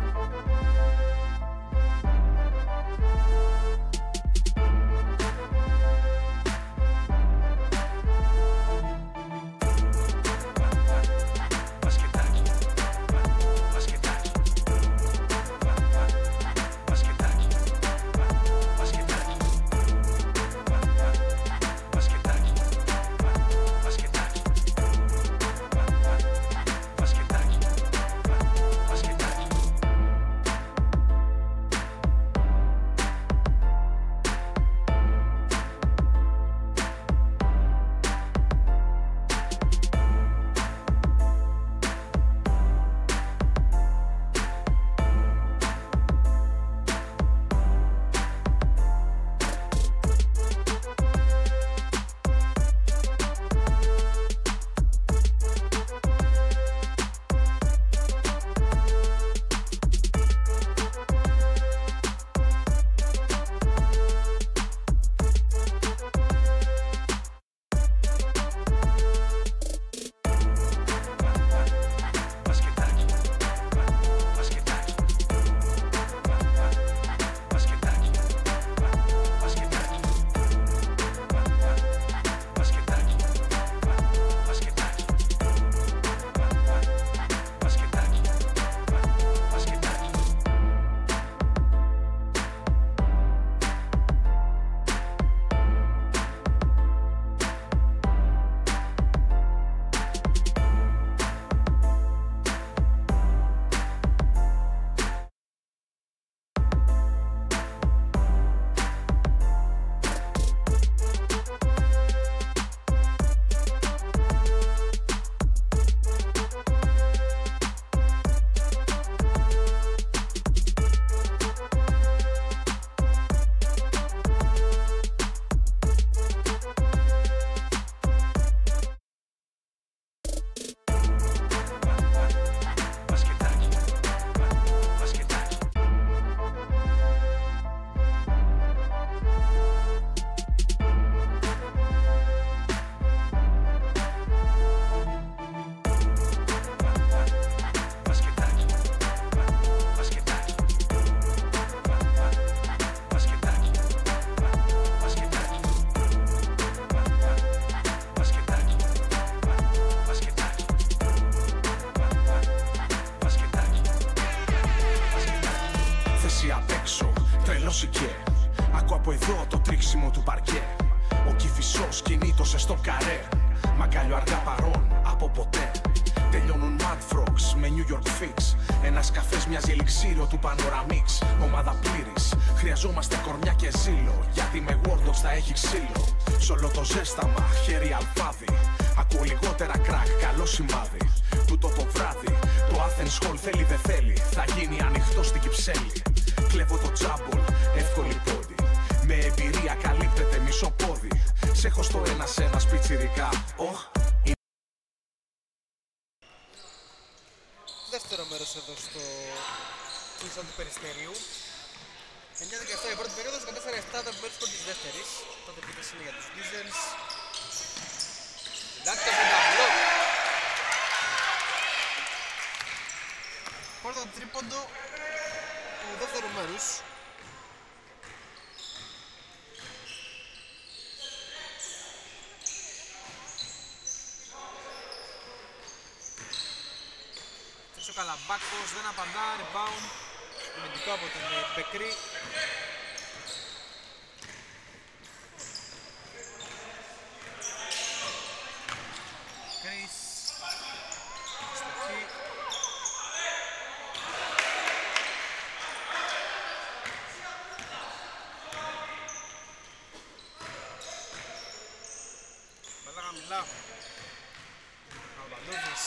Ακούω από εδώ το τρίξιμο του παρκέ. Ο Κηφισός κινήτωσε στο καρέ. Μαγκάλιο αργά παρόν από ποτέ. Τελειώνουν Mad Frogs με New York Fix. Ένας καφές μοιάζει ελιξίριο του Panoramix. Ομάδα πλήρης, χρειαζόμαστε κορμιά και ζήλο. Γιατί με Wardogs θα έχει ξύλο. Σ' όλο το ζέσταμα, χέρι αλφάδι. Ακούω λιγότερα κρακ, καλό σημάδι. Τούτο το βράδυ, το Athens Hall θέλει δεν θέλει. Θα γίνει ανοιχτό στην Κυψέλη. Κλέβω το τζάμπολ, εύκολη πόντι. Με εμπειρία καλύπτεται μισό πόδι. Σ' έχω στο ένα σε ένα σπιτσιρικά. Οχ. Δεύτερο μέρος εδώ στο Κίνσον του Περιστερίου. εννιά δεκαεπτά η πρώτη περίοδος, δεκατέσσερα επτά το μέρος της δεύτερης. Τότε πήγες είναι για τους Diesels. Λάκτα με τα μπλοκ. Πρώτο τρίποντο του δεύτερου μέρους. Ο Καλαμπάκος δεν απαντά, rebound αμυντικό από τον Μπεκρή. χαμηλά. Ο Βαντούδης.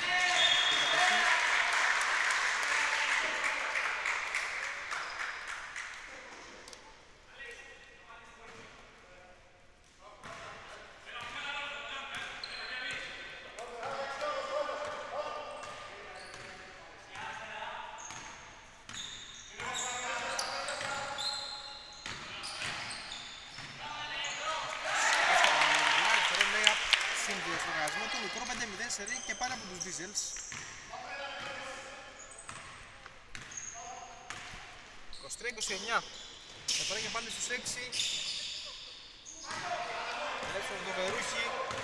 Το μικρό πέντε μηδέν σερί και πάλι από τους Diesels. είκοσι τρία είκοσι εννιά. Μετράει και πάλι στους έξι. Ελεύθερο το Βερούχη.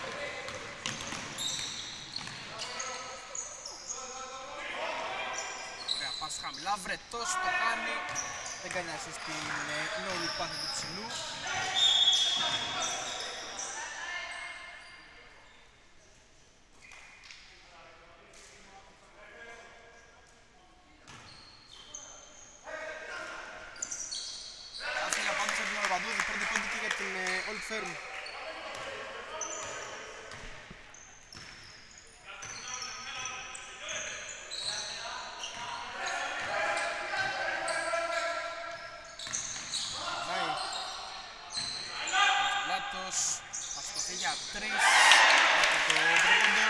Ωραία, πας χαμηλά, βρετός το κάνει. Δεν κάνει assist στην νόλη πάθη του ψηλού. Φέρουν. Πάει. Ο Λάτος θα σκοθεί για τρεις από το τρίποντο.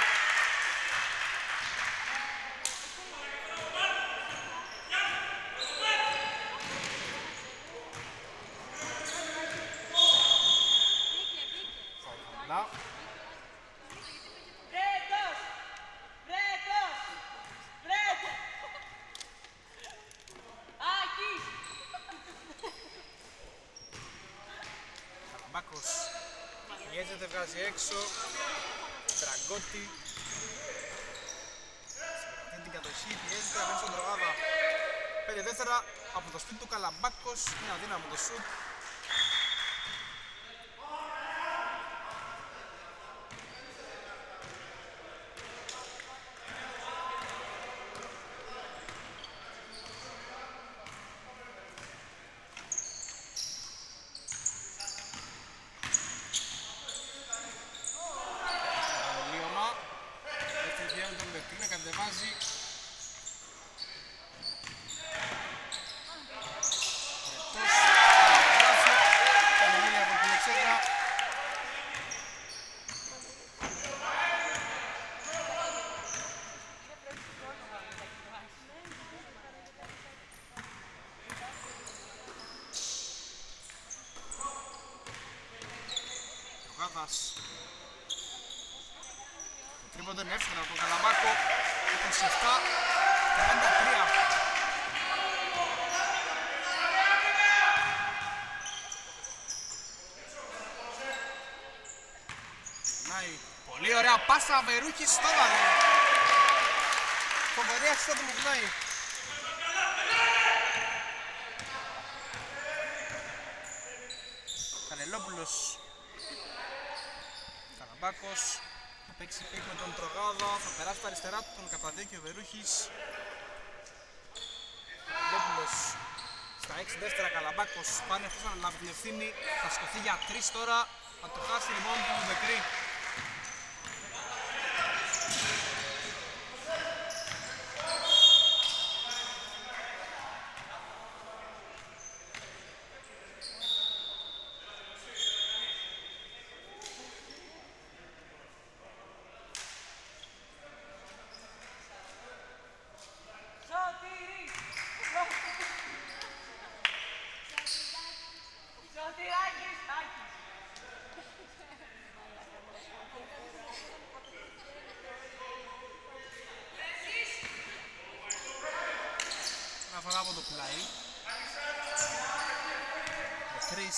Μπάκος πιέζεται, βγάζει έξω. Τραγκώτη. Συγκρατεί την κατοχή, πιέζεται, απέναντι στον Τρογάδα. πέντε τέσσερα από το σπίτι του Καλαμπάκος. Είναι αδύναμο το σουτ. Το τρίποντο είναι εύκολο από τον Καλαμπάκο. είκοσι επτά τριάντα τρία. Πολύ ωραία πάσα, Βερούχης στο δάδε. Φοβερή ασίστα του Μουγνάη. Κανελόπουλος. Καλαμπάκος. Θα παίξει πικ με τον Τρογάδα. Θα περάσει τα αριστερά του, τον καταδίκει ο Βερούχης. Κανελόπουλος. Στα έξι δεύτερα Καλαμπάκος. Πάνε αυτός να αναλάβει την ευθύνη. Θα σκοθεί για τρεις τώρα. Θα το χάσει λοιπόν του Μπεκρή. Αφορά από το πλάι. Τρεις.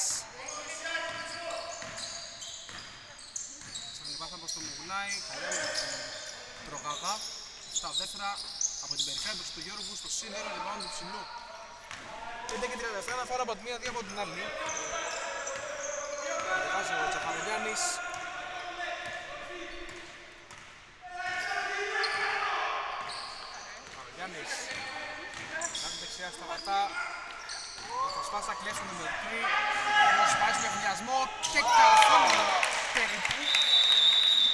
Ξαναλυπάθα προς το Μουγνάι. Καλιώνει από τον Τρογάδα. Στα δεύτερα από την περιφέρεια του Γιώργου στο σύνδερο λοιπόν του ψηλού. πέντε και τριάντα επτά αφορά από τη μία, δύο από την άλλη. Κατεβάζει ο Τσαχαρογιάννης. Τσαχαρογιάννης. Κάνει δεξιά στα βατά. Θα σπάσει θα κλέψουν τον Μερκρή. Όμως σπάσει με χνιασμό και καρφώνει περίπου.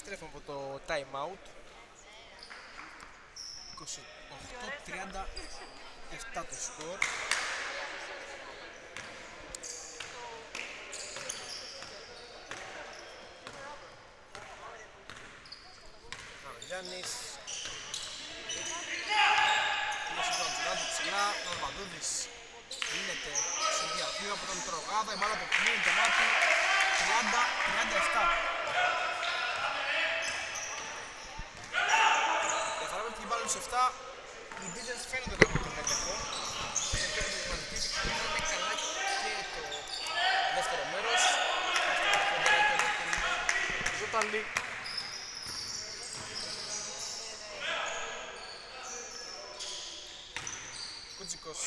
Επιστρέφουμε από το time out. είκοσι οκτώ τριάντα επτά το σκορ. Γιάννης. Μέσα από τον Τζουράντο ψηλά, ο Βαντούδης γίνεται σε δύο δύο από τον Τρογάδα, η μπάλα που κλείνει το μάτι, τριάντα τριάντα επτά. Διαφορά με την μπάλα τους επτά, οι Diesels φαίνονται να έχουν τον έλεγχο. Είναι πιο αποτελεσματικοί και ξεκινάνε καλά και το δεύτερο μέρος. Ζούταλη. Κούτσικος.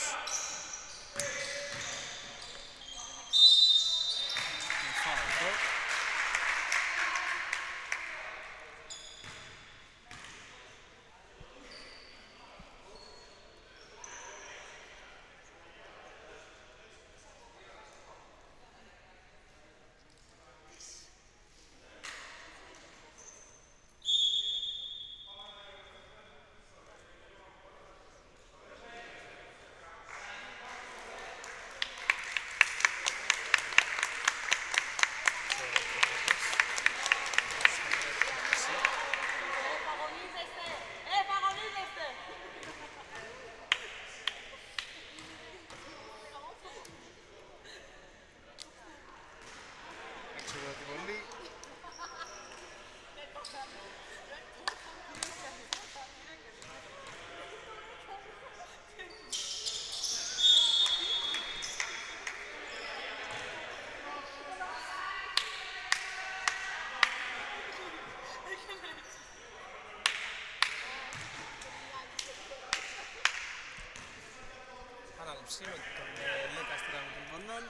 Με τον Λέκα στη γραμμή των γονών.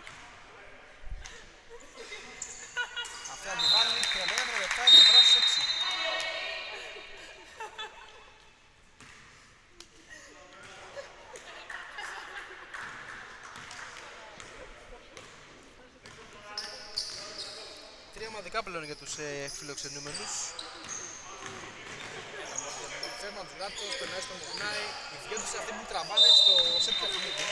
Αυτή αντιβάλλει τριάντα ένα λεπτά και βράσει έξι. Τρία ομαδικά πλέον για τους ε, φιλοξενούμενους. Φέρμα του Γάτος, περνάει στο Μογνάι, οι δυο τους αυτοί που τραβάνε στο σετ παιχνίδι.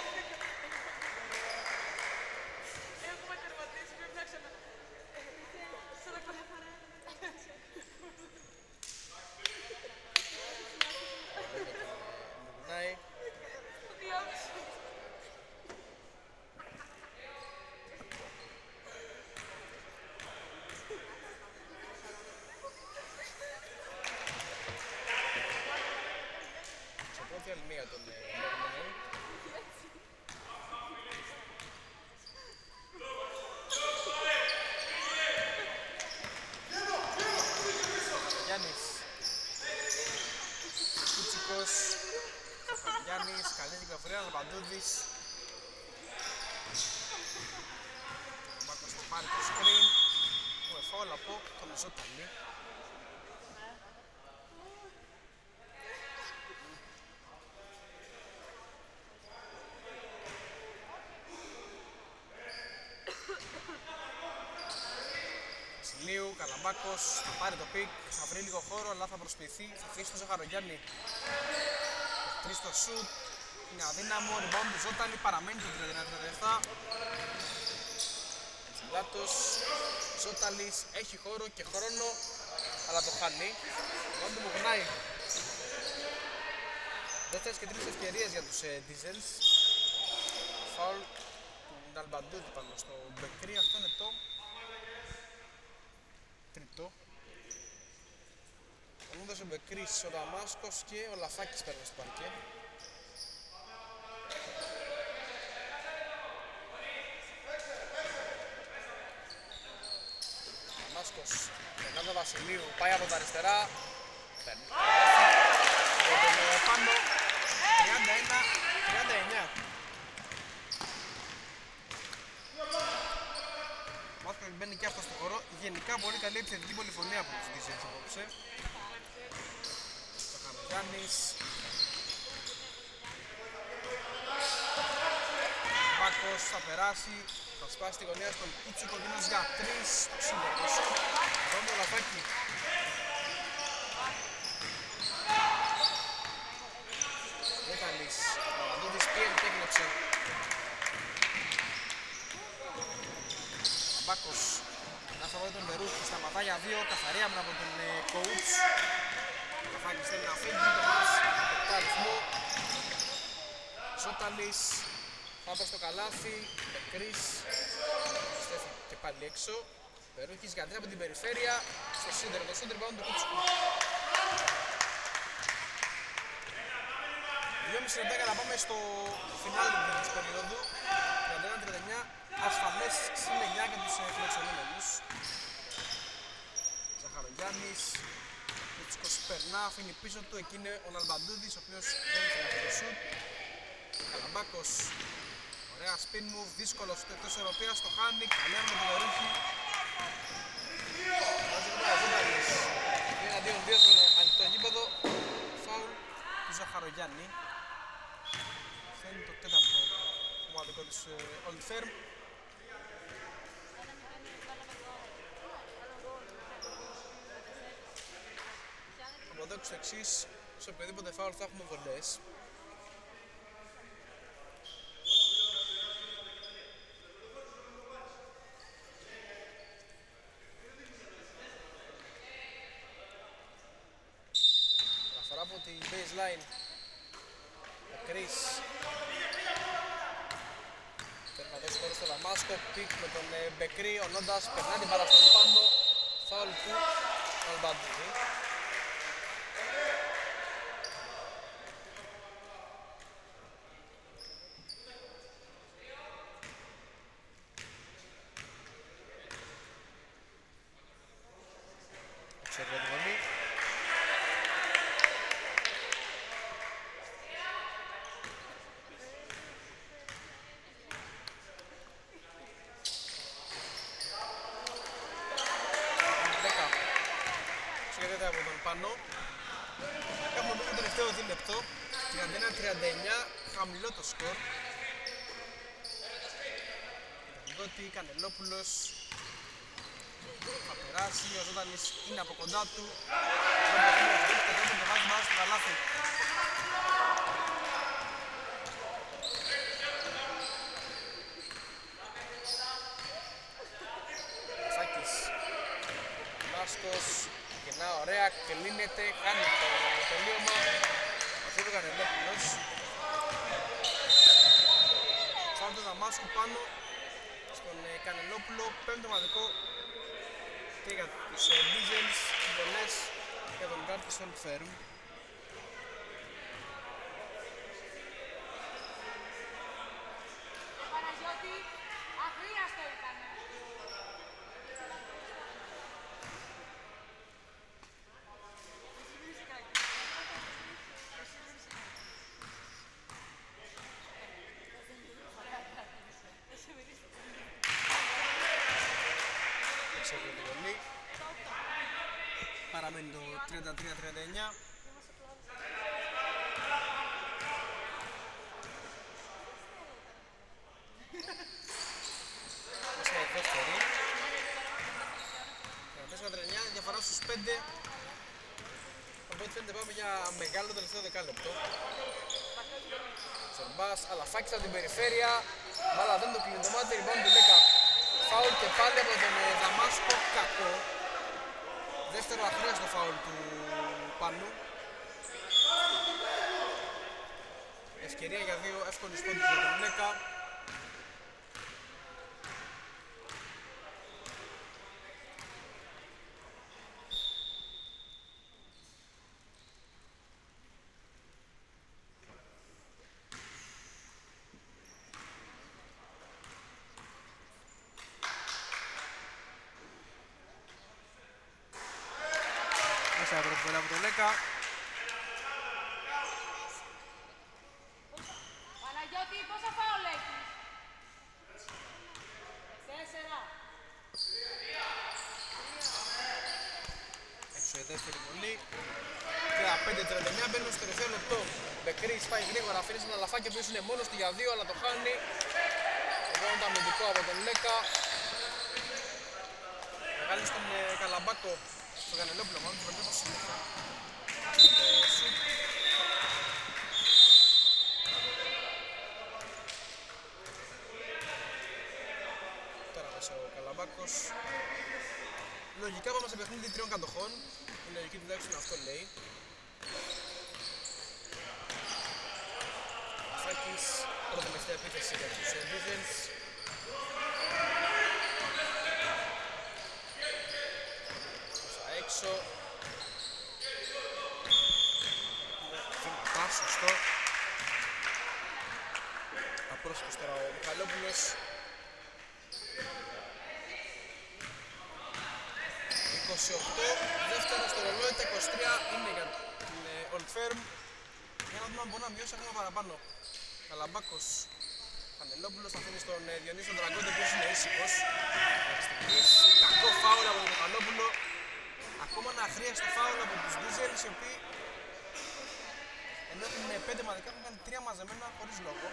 Γιάννης, καλή κυκλοφορία, Λαπαντούδης. Ο Μάκος θα πάρει το screen. Έχουμε φάουλ από τον Ζώταλη. Βασιλείου, Καλαμπάκος, θα πάρει το πικ, θα βρει λίγο χώρο αλλά θα προσποιηθεί, θα αφήσει τον Ζαχαρογιάννη. Τρεις στο σουτ, είναι αδύναμο, rebound του Ζώταλη, παραμένει το τριάντα ένα τριάντα επτά. Τσιλάτος, Ζώταλης, έχει χώρο και χρόνο, αλλά το χάνει. Rebound του Μογνάι. Δεύτερες και τρεις ευκαιρίες για τους ε, Diesels. Φάουλ του Ναλμπαντούδη πάνω στο Μπεκρή, αυτό είναι το τρίτο. Ανούντας ο Μπεκρής, ο Δαμάσκος και ο Λαφάκης παίρνουν στο παρκέ. Δαμάσκος, Φερνάντο Βασιλείου, πάει από τα αριστερά. Παίρνει. Από τον πάνω, τριάντα ένα τριάντα εννιά. Μάσκος μπαίνει και αυτό στο χώρο. Γενικά πολύ καλή επιθετική πολυφωνία από τους Diesels απόψε. Γιάννης. Μπάκος θα περάσει, θα σπάσει τη γωνία στον Κίτσικο, δίνος για τρεις, το σύντομος. Τον το Λαφάκη. για δύο, καθαρή άμυνα από τον ε, coach. Ο Καλαφάκης θέλει να φύγει, το μάτς πετά αριθμό. Ζώταλης, πάμε στο καλάθι, Μπεκρής, Στέφη και πάλι έξω. Περούχης για τρία από την περιφέρεια, στο σύντερο, το σύντερο πάνω του Κουτσουκού. δυόμισι λεπτά για να πάμε στο φινάλι της περίοδου. τριάντα ένα τριάντα εννιά, ασφαλές συν εννιά για τους φιλοξενούμενους. Ζαχαρογιάννης, Κουτσουκός περνά, αφήνει πίσω του, εκεί είναι ο Ναλμπαντούδης, ο οποίος δεν ήθελε να το σουτ. Καλαμπάκος, ωραία spin move, δύσκολος εκτός Ευρωπαίας, το χάνει, καλή άμυνα του Βερούχη. Βάζει εδώ ο Ζούνταλης, δύο αντίον δύο στον ανοιχτό γήπεδο, φάουλ του Ζαχαρογιάννη. Αυτό είναι το τέταρτο ομαδικό της Old Firm. Από εδώ και στο εξής, σε οποιοδήποτε φάουλ θα έχουμε βολές. Αναφορά από την baseline, ο Chris θέλει να δώσει χώρο στο Δαμάσκο, πικ με τον Μπεκρή, ο Νόντας περνά την μπάλα στον πάνω, φάουλ του Αλμπαντούδη. Εξαιρετική. Από τον πάνω. Έχουμε το τελευταίο δίλεπτο, τριάντα ένα τριάντα εννιά, χαμηλό το σκορ. Δότη, Κανελόπουλος θα περάσει, ο Ζώταλης είναι από κοντά του. Ο Ζώταλης και τότε το βάζει μπάλα στο καλάθι. Σάκης, Μάσκος, να ωραία, κλείνεται, χάνει το τελείωμα. Αυτό το Κανελόπουλος. Φάουλ του Δαμάσκου πάνω στον Κανελόπουλο. Πέμπτο ομαδικό και για τους Diesels, βολές για τον γκάρτ της Old Firm. Παναγιώτη, αχρίαστο ήταν. Παραμένει το τριάντα τρία τριάντα εννιά. Μέσα η δεύτερη. τριάντα τέσσερα τριάντα εννιά, διαφορά στους πέντε. Οπότε φαίνεται πάμε για μεγάλο τελευταίο δεκάλεπτο. Σορμπάς, Αλαφάκης από την περιφέρεια. Μπάλα δεν το κλείνει το μάτι, rebound του Λέκα. Φάουλ και πάλι από τον Δαμάσκο, κακό. Δεύτερο αχρίαστο φάουλ του Πάνου. Ευκαιρία για δύο εύκολους πόντους για τον Λέκα. Μέσα από τον Λέκα. Παναγιώτη, πόσα φάουλ έχεις? Τέσσερα. Έξω η δεύτερη βολή. τριάντα πέντε τριάντα εννιά, μπαίνουμε στο τελευταίο λεπτό. Μπεκρής πάει γρήγορα, αφήνει ένα Αλαφάκη που είναι μόνος του για δύο, αλλά το χάνει. Εδώ είναι το αμυντικό από τον Λέκα. Μεγάλη στον ε, Καλαμπάκο, στο Κανελόπουλο, μάλλον του Βερτέπος συνέχεια. Σουτ. Τώρα μέσα ο Καλαμπάκος. Λογικά πάμε σε παιχνίδι τριών κατοχών. Η λογική τουλάχιστον αυτό λέει. Σάκης, πρώτη τελευταία επίθεση για τους Diesels. Όσα έξω. Βήματα, σωστό. Απρόσωπος τώρα ο Μιχαλόπουλος. είκοσι οκτώ, δεύτερο στο ρολόι, τα είκοσι τρία είναι για την ε, Old Firm. Για να δούμε αν μπορεί να μειώσει ακόμα παραπάνω. Καλαμπάκος, Κανελόπουλος αφήνει στον ε, Διονύση τον Τραγκόντε, ο οποίος είναι ήσυχος. Μέχρι στιγμής, κακό φάουλ από τον Μιχαλόπουλο. Ακόμα ένα αχρίαστο φάουλ από τους Diesels, οι οποίοι ενώ έχουν πέντε μαδικά, έχουν κάνει τρία μαζεμένα χωρίς λόγο.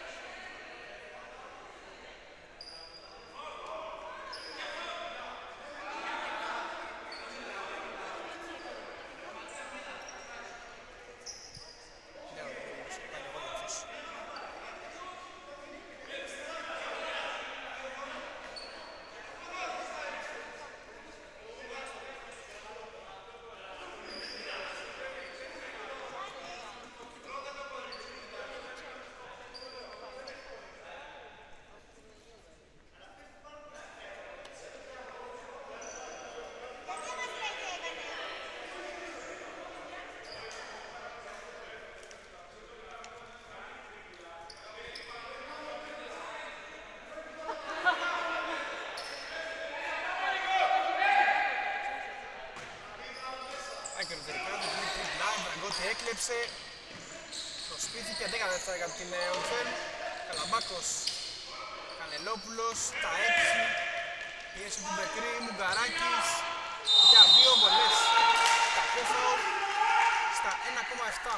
Έκλεψε, το σπίθηκε δέκα δεύτερα για την Old Firm. Καλαμπάκος, Κανελόπουλος, τα έξι, πίεση του Μπεκρή, Μουγκαράκης για δύο βολές. Κακό φάουλ στα ένα κόμμα επτά.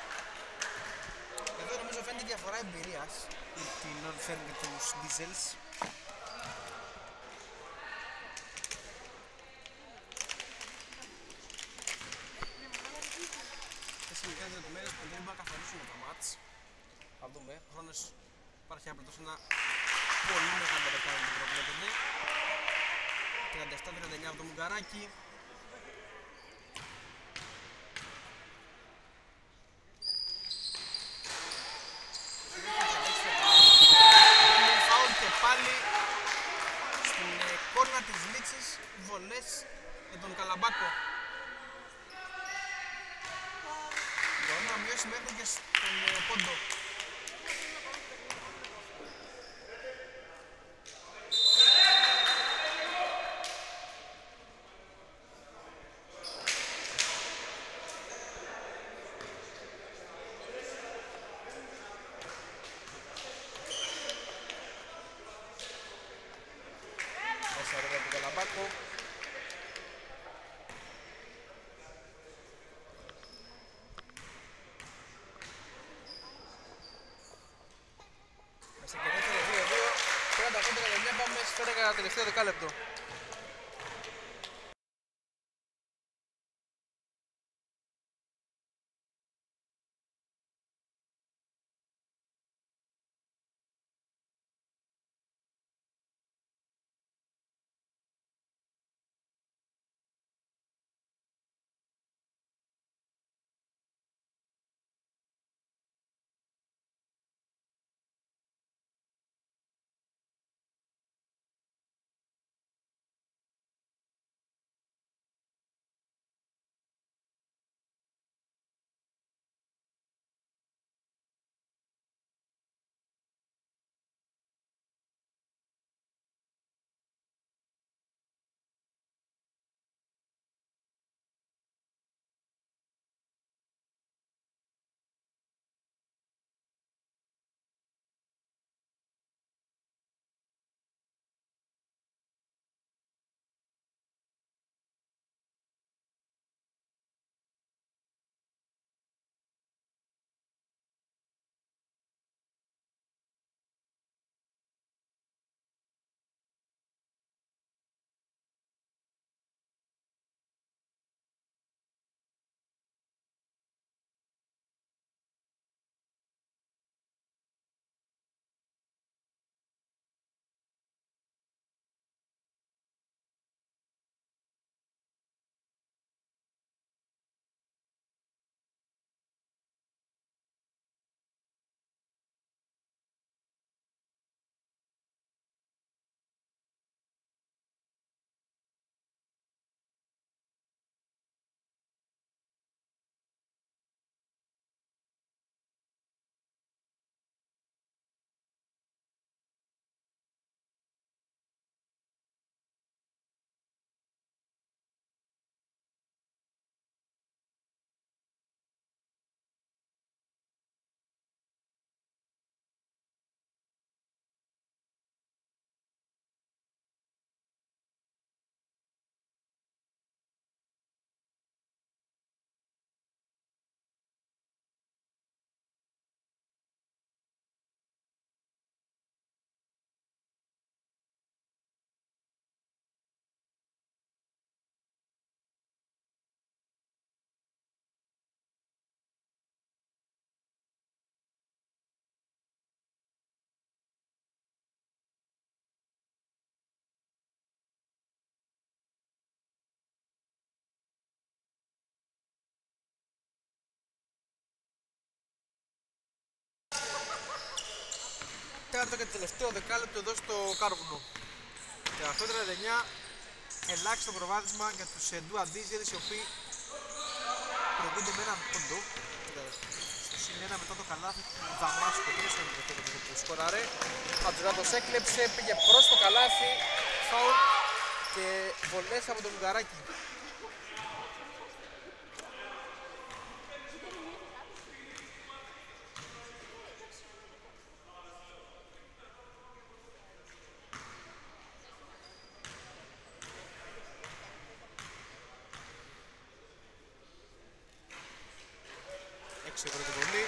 Εδώ νομίζω φαίνεται διαφορά εμπειρίας για την Old Firm και τους Diesels. Κάποιες λεπτομέρειες που δεν μπορούν να καθαρίσουν τα μάτς. Θα δούμε. Ο χρόνος υπάρχει άπλετος ένα πολύ μεγάλο δεκάδο που προβλέπεται. τριάντα επτά τριάντα εννιά από το Μουγκαράκι. Φάουλ και πάλι στην κόρνα της λήξης, βολές για τον Καλαμπάκο. Μπορεί να μειώσει μέχρι και στον πόντο. Μέσα από τον Καλαμπάκο. Μέσα και δεύτερο δύο δύο, τριάντα πέντε τριάντα εννιά, πάμε σφαίρα για τελευταίο δεκάλεπτο. τέταρτο και τελευταίο δεκάλεπτο εδώ στο Κάρβουνο. τριάντα οκτώ τριάντα εννιά, ελάχιστο προβάδισμα για τους Ντουα Diesels, οι οποίοι προηγούνται με έναν πόντο. Στο συν ένα μετά το καλάθι του Δαμάσκο, δεν είναι στο τελευταίο που σκοράρε. Χατζουράτος έκλεψε, πήγε προς το καλάθι, φάουλ και βολές από τον Μουγαράκη. έξι πρώτη βολή.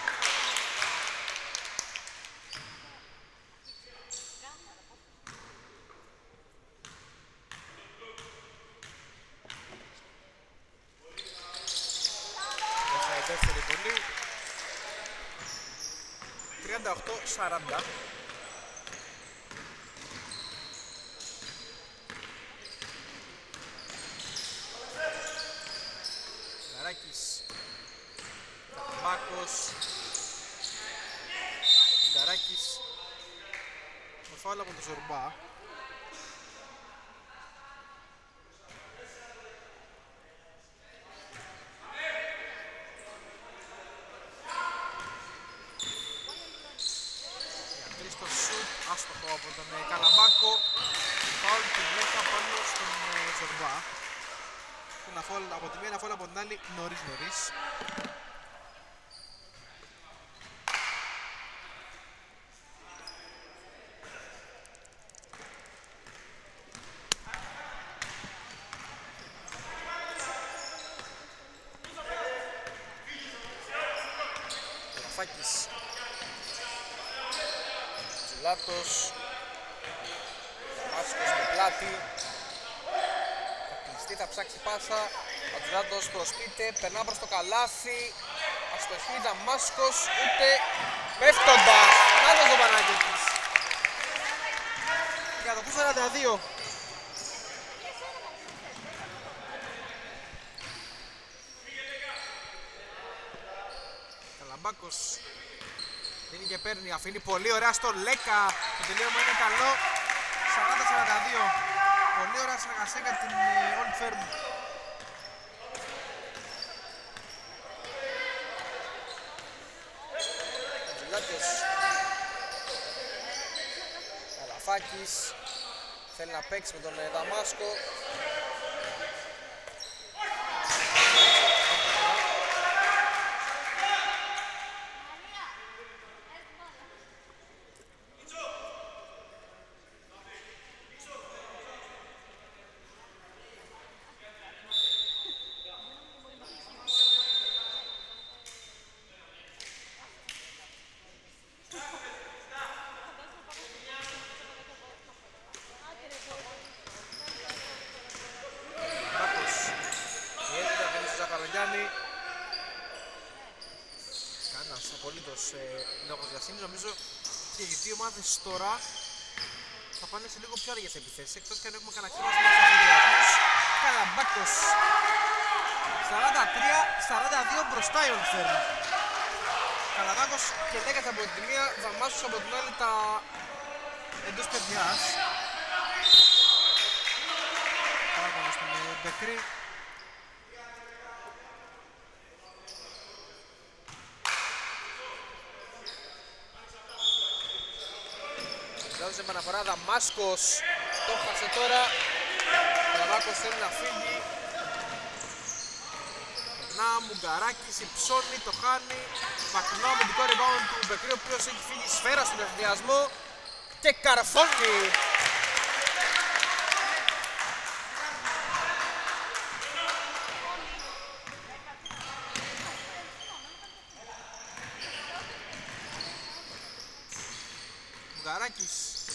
Δεύτερη βολή. τριάντα οκτώ σαράντα. Γαράκης, Μπάκος, Γαράκης με φάουλ από τον Ζορμπά. Στο σουτ, άστοχο από τον ε, Καλαμπάκο. Φάουλ του Μέκα πάνω στον ε, Ζορμπά. Ένα φάουλ από τη μία, ένα φάουλ από την άλλη, νωρίς νωρίς. Ραφάκης, Τζουλάτος, Μάσκος με πλάτη, θα κλειστεί, θα ψάξει πάσα, ο Τζουλάτος προσποιείται, περνά προς το καλάθι, αστοχή, Δαμάσκος, ούτε πέφτοντας, Νάνος Δωμανάκης, για το σαράντα δύο. Καλαμπάκος δίνει και παίρνει, αφήνει πολύ ωραία στο Λέκα. Το τελείωμα είναι καλό. σαράντα σαράντα δύο. Πολύ ωραία συνεργασία για την ε, Old Firm. Ζουλάτος. Καλαφάκης. Θέλει να παίξει με τον ε, Δαμάσκο. Κανένας απολύτως ε, λόγος διασύνης. Νομίζω και οι δύο ομάδες τώρα θα πάνε σε λίγο πιο αργές επιθέσεις, εκτός και αν έχουμε καναξιμάσει με τους αφιλιασμούς. Καλαμπάκος σαράντα τρία σαράντα δύο μπροστά η Old Firm. Καλαμπάκος και Λέκας από τη μία, Δαμάσκος από την άλλη, τα εντός παιδιάς. Παράγωνα στον Μπεκρή. Δώσε επαναφορά, Δαμάσκος το χάσε τώρα. Ο Καλαμπάκος θέλει να φύγει. Να, Μουγκαράκης υψώνει, το χάνει. Μακρινό αμυντικό rebound του Μπεκρή, ο οποίος έχει φύγει σφαίρα στον ευθυνδιασμό και καρφώνει. Μουγκαράκης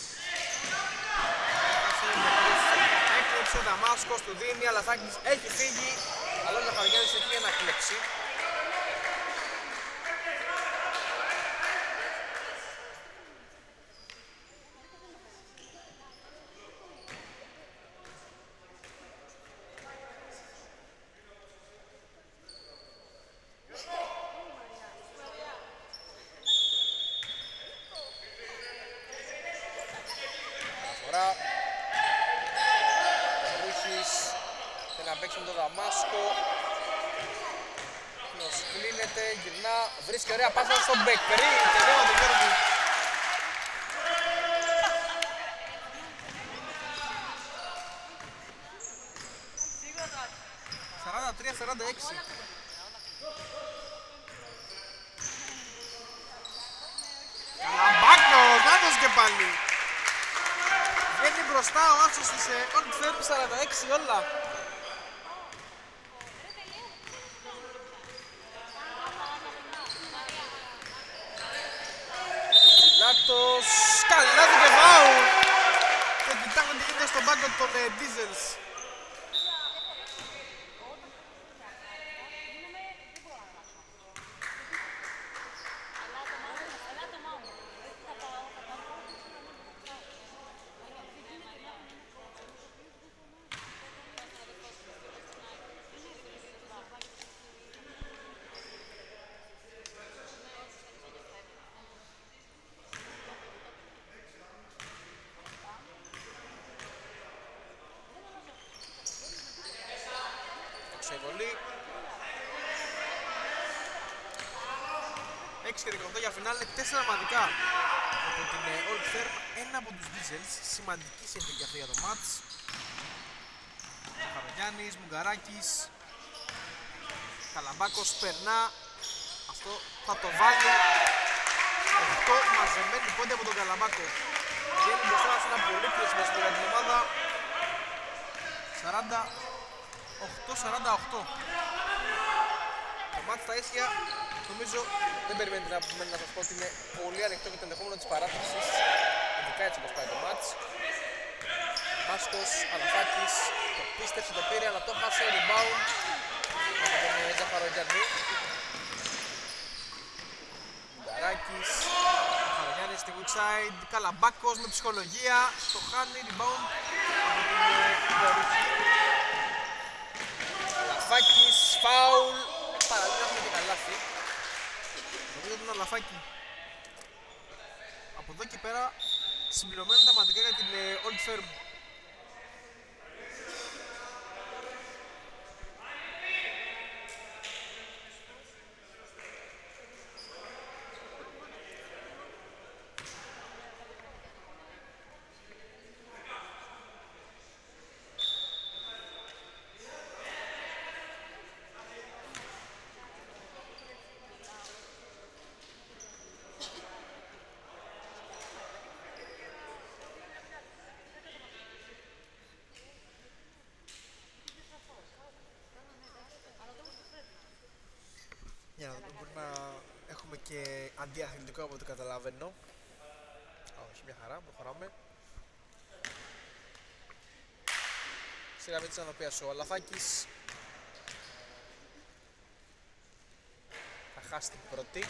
έκλεψε, ο Δαμάσκος του δίνει, αλλά Θάκης έχει φύγει. Αλλά ο Λαχαριάδης έχει ένα κλέψει. Δαμάσκο. Κλείνεται, γυρνά, βρίσκει ωραία πάσα στον Μπεκρή. Τελειώμα του Γιώργου. σαράντα τρία σαράντα έξι. Καλαμπάκος, λάθος και πάλι. Βγαίνει μπροστά ο άσος της Old Firm, σαράντα έξι όλα. Λάτος, καλά του και φάουλ. Και κοιτάμε τι γίνεται στον πάγκο των ε, Diesels. έξι και δεκαοκτώ για φινάλε, τέσσερα μαδικά από την Old Firm, ένα από τους Diesels, σημαντική συνθήκη αυτή για το μάτς. Χαρογιάννης, Μουγκαράκης, Καλαμπάκος περνά, αυτό θα το βάλει, οκτώ μαζεμένοι πόντι από τον Καλαμπάκο. Βγαίνει μπροστά σε ένα πολύ κρίσιμο σημείο για την ομάδα, σαράντα οκτώ σαράντα οκτώ. Το μάτς στα ίσια, νομίζω δεν περιμένετε να πούμε να σας πω ότι είναι πολύ ανοιχτό και το ενδεχόμενο της παράτασης, ειδικά έτσι όπως πάει το μάτς. Μάσκος, Αλαφάκης, το πίστεψε, το πήρε αλλά το χάσε, rebound από τον Ζαχαρογιάννη. Γκαράκης, Ζαχαρογιάννης στη weak side, Καλαμπάκος με ψυχολογία, το χάνει, rebound από τον Βερούχη. Αλαφάκης, φάουλ, παραλύναμε και καλάθι. Νομίζω ότι είναι Αλαφάκη. Από εδώ και πέρα συμπληρωμένα τα μαντικά για την Old Firm. Για να δούμε, μπορεί να έχουμε και αντιαθλητικό από ό,τι καταλαβαίνω. Όχι, μια χαρά, προχωράμε. Σειρά με της ανθρωπίας ο Αλαφάκης. Θα χάσει την πρώτη.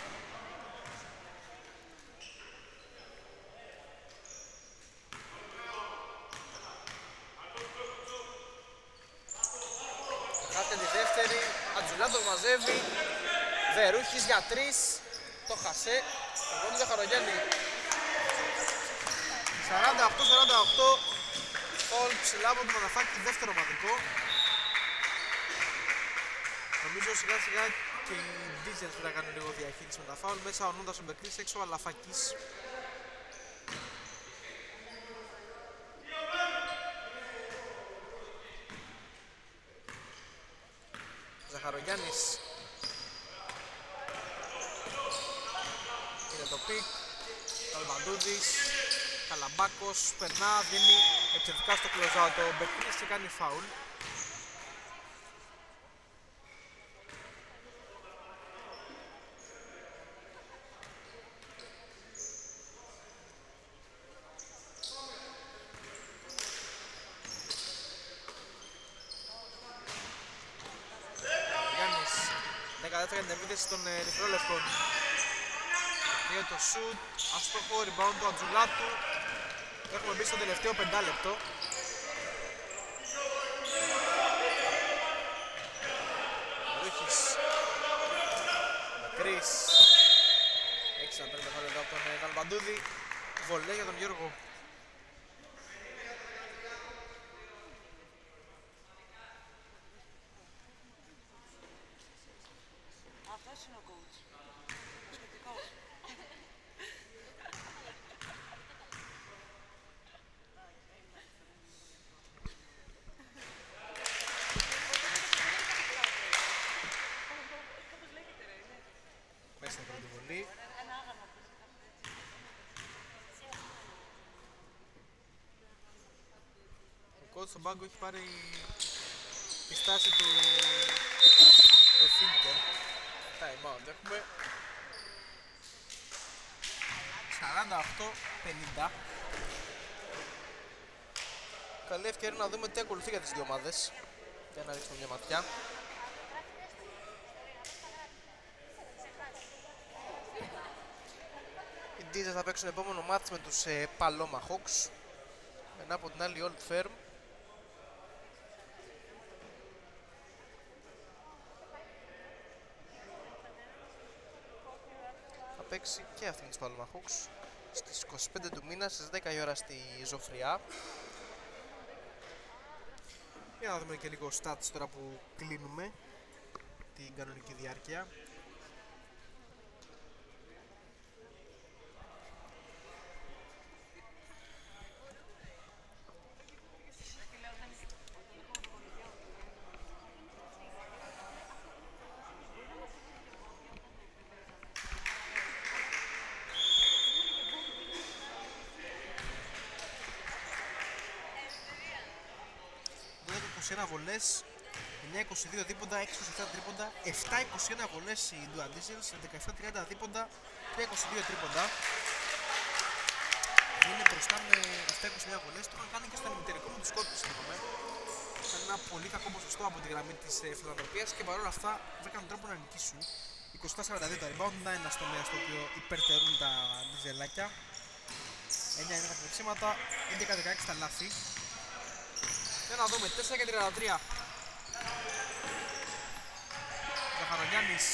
Θα χάσει τη δεύτερη, Ατζουλάτος μαζεύει. Βερούχης για τρεις, το χασέ, εγώ του Ζαχαρογιάννη. σαράντα οκτώ σαράντα οκτώ, φαουλ ψηλά από τον Αλαφάκη, δεύτερο μαδικό. Νομίζω σιγά σιγά και οι Diesels πρέπει να κάνουν λίγο διαχείριση με τα φαουλ. Μέσα ο Νούντας ο Μπεκρής, έξω ο Αλαφάκης. Ζαχαρογιάννης. Είναι το πικ, Καλμπαντούδης, Καλαμπάκος, περνά, βγαίνει εξαιρετικά στο close-out το Μπεκρής και κάνει φάουλ. Γιάννης, δέκα δεύτερα για την επίθεση των ερυθρόλευκων. Για το shoot, άστοχο, rebound του Ατζουλάτου. Έχουμε μπει στο τελευταίο πεντάλεπτο. Ρούχης, Μακρύς. Έξι να παίρνει το φάουλ εδώ από τον Καλμπαντούδη. Βολέ για τον Γιώργο. η πρώτη βολή. Ο coach στον πάγκο έχει πάρει τη στάση του The Thinker. Time out έχουμε. σαράντα οκτώ πενήντα. Καλή ευκαιρία να δούμε τι ακολουθεί για τις δύο ομάδες. Για να ρίξουμε μια ματιά. Οι Diesel θα παίξουν επόμενο μάτς με τους ε, Paloma Hawks. Ενώ από την άλλη Old Firm θα παίξει και αυτή της Paloma Hawks στις είκοσι πέντε του μήνα στις δέκα η ώρα στη Ζωφριά. Για να δούμε και λίγο stats τώρα που κλείνουμε την κανονική διάρκεια. είκοσι ένα βολές, εννιά είκοσι δύο δίποντα, έξι είκοσι επτά τρίποντα, επτά είκοσι ένα βολές οι Dua Diesels, δεκαεπτά τριάντα δίποντα, τρία είκοσι δύο τρίποντα. Είναι μπροστά με επτά είκοσι ένα βολές, το είχαν κάνει και στο ημιτελικό με τους Σκότους. Ήταν ένα πολύ κακό ποσοστό από τη γραμμή της ε, φιλανθρωπίας και παρόλα αυτά βρήκαν τρόπο να νικήσουν. είκοσι επτά σαράντα δύο τα rebound, να ένα τομέα στο οποίο υπερτερούν τα διζελάκια. εννιά είναι τα κλεψίματα, έντεκα δεκαέξι τα λάθη. Για να δούμε, τέσσερα και τριάντα τρία. Ζαχαρογιάννης.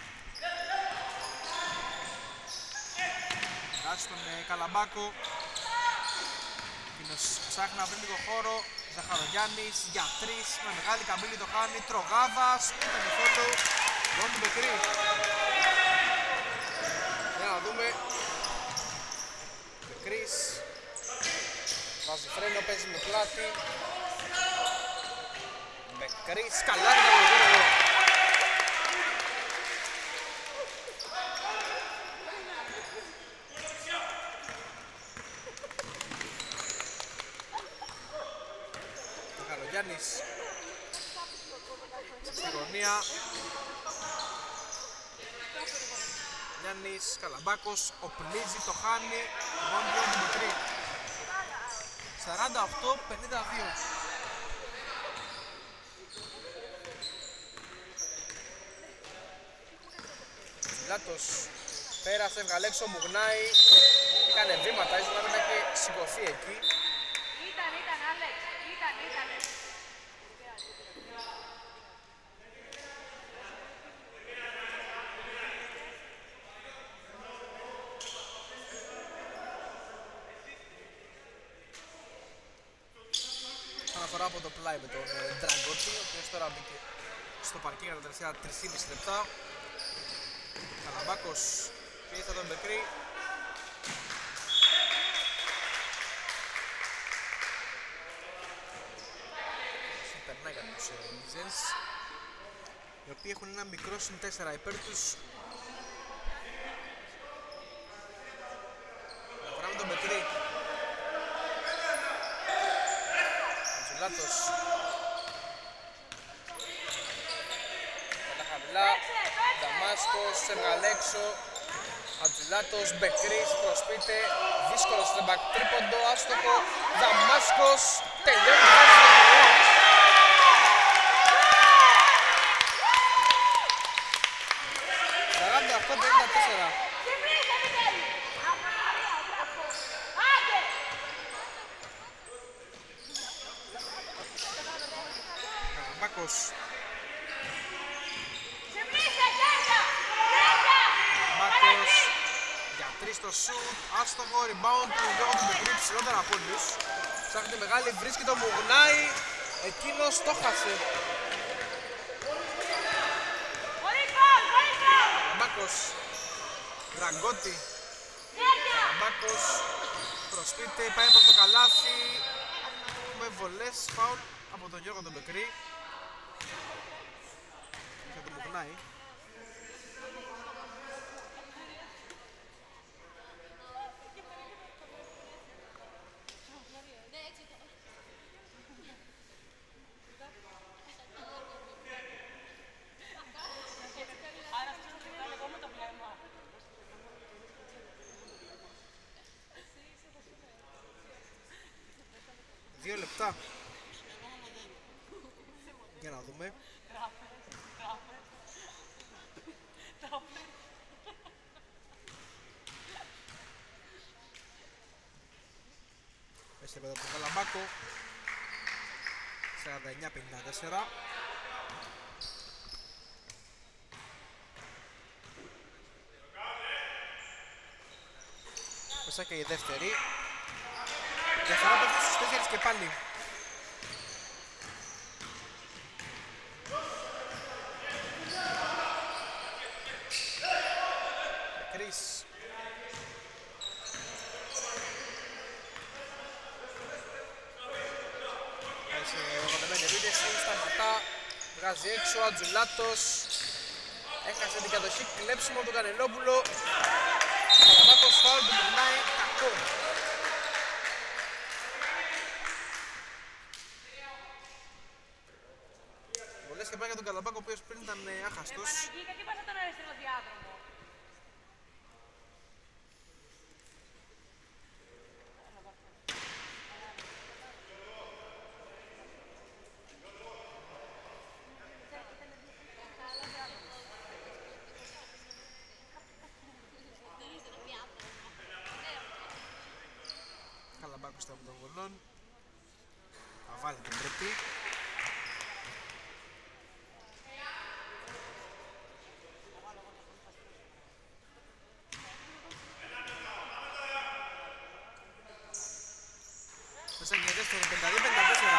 Περάσει τον ε, Καλαμπάκο. Εκείνος ψάχνει να βρει λίγο χώρο. Ζαχαρογιάννης για τρεις. Με μεγάλη καμπύλη το χάνει. Τρογάδας. Ούτε με φόλο. Λόγω του Μπεκρή. Για να δούμε. Μπεκρής. Βάζει φρένο, παίζει με πλάτη. Μπεκρής, καλά είναι το γύρο. Ο Καλογιάννης στη γωνία. Γιάννης, Καλαμπάκος, οπλίζει, το χάνει. Μόνο του Μπεκρή. σαράντα οκτώ πενήντα δύο. Λάτος πέρασε, έβγαλε έξω, μουγνάει, έκανε βήματα, ίσως να μην έχει σηκωθεί εκεί. Ήταν, ήταν, Άλεξ, ήταν, ήταν. Αναφορά από το πλάι με τον Dragotti, ο οποίος τώρα μπήκε στο παρκή για τα τελευταία τρία και μισό λεπτά. Καλαμπάκος πήρε τον Μπεκρή. Περνάει για τους Diesels, οι οποίοι έχουν ένα μικρό συν τέσσερα υπέρ τους. Βράμε τον Μπεκρή. Τζουλάτος. Καλά χαμηλά. Δαμάσκος, έβγαλε έξω. Ατζουλάτος, Μπεκρής, προσπίτε. Δύσκολο στεμπακ, τρίποντο, άστοχο. Δαμάσκος, τελειώνει. σαράντα οκτώ πενήντα τέσσερα. Μπάκος. Μπάκος για τρεις στο σουτ, άστοχο, rebound του Γιώργου του Μπεκρή, ψηλότερα από όλους. Ψάχνει μεγάλη, βρίσκει το μουγνάει, εκείνος το χάσε. Μπάκος, Dragotti, Μπάκος, προσπίτε, πάει από το καλάθι. Με βολές, φάουλ από τον Γιώργο τον Μπεκρή. Και τον μουγνάει. Δύο λεπτά. Για να δούμε. Μέσα από τον Καλαμπάκο. σαράντα εννιά πενήντα τέσσερα. Μέσα και η δεύτερη. Διαφορά πέφτει στους τέσσερις και πάλι. Κρίς. Έχει ροκοτεμένη επίθεση, σταματά, βγάζει έξω, Ατζουλάτος. Έχασε την κατοχή, κλέψιμο του Κανελόπουλο. Καλαμπάκος φάουλ του Μουρνάη, κακό. Βολές και πάει για τον Καλαμπάκο, ο οποίος πριν ήταν άχαστος. Γιατί πας από τον αριστερό διάδρομο. Καλαμπάκος στα από των γολών. Θα βάλει την τρίτη. Μέσα και η δεύτερη πενήντα δύο πενήντα τέσσερα.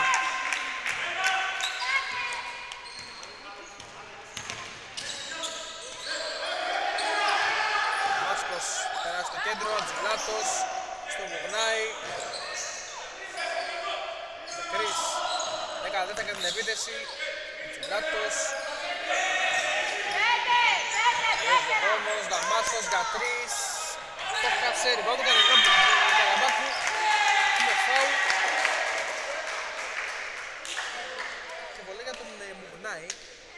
Μάσκος περάσει στο κέντρο, Ατζουλάτος στο Μουγνάι. Κρίς έκανε τέτα για την επίθεση. Ατζουλάτος. Λέγει ο Ρόμος, Δαμάσκος για τρεις. Το χάσε, ριμπάουντ του Καλαμπάκου. Είναι φάουλ. Και πολύ για τον Μουγνάι.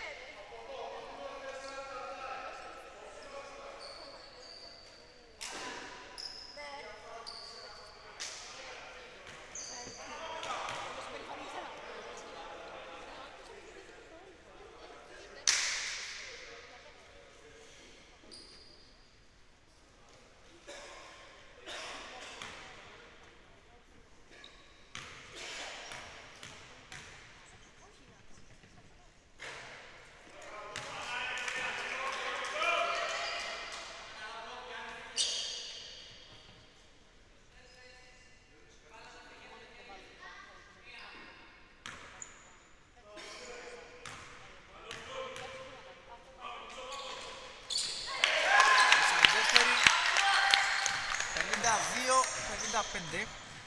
πενήντα δύο πενήντα πέντε.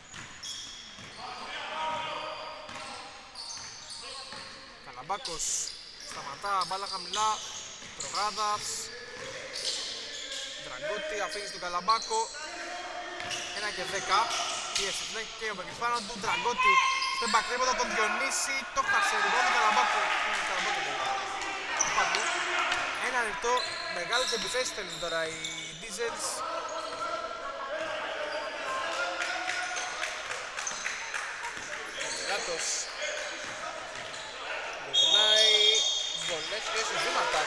Καλαμπάκος σταματά, μπάλα χαμηλά. Τρογάδας. Δραγκώτη αφήνει στον Καλαμπάκο. ένα και δέκα. Πίεση και ο Μπεκισπάνω του. Δραγκώτη στον μπακρύποτα τον Διονύση. Το χασε λοιπόν τον Καλαμπάκο. Ένα λεπτό. Μεγάλες επιθέσεις θέλουν τώρα οι Diesels. Κάτος. Μουγνάι. Βολές και συζήματα.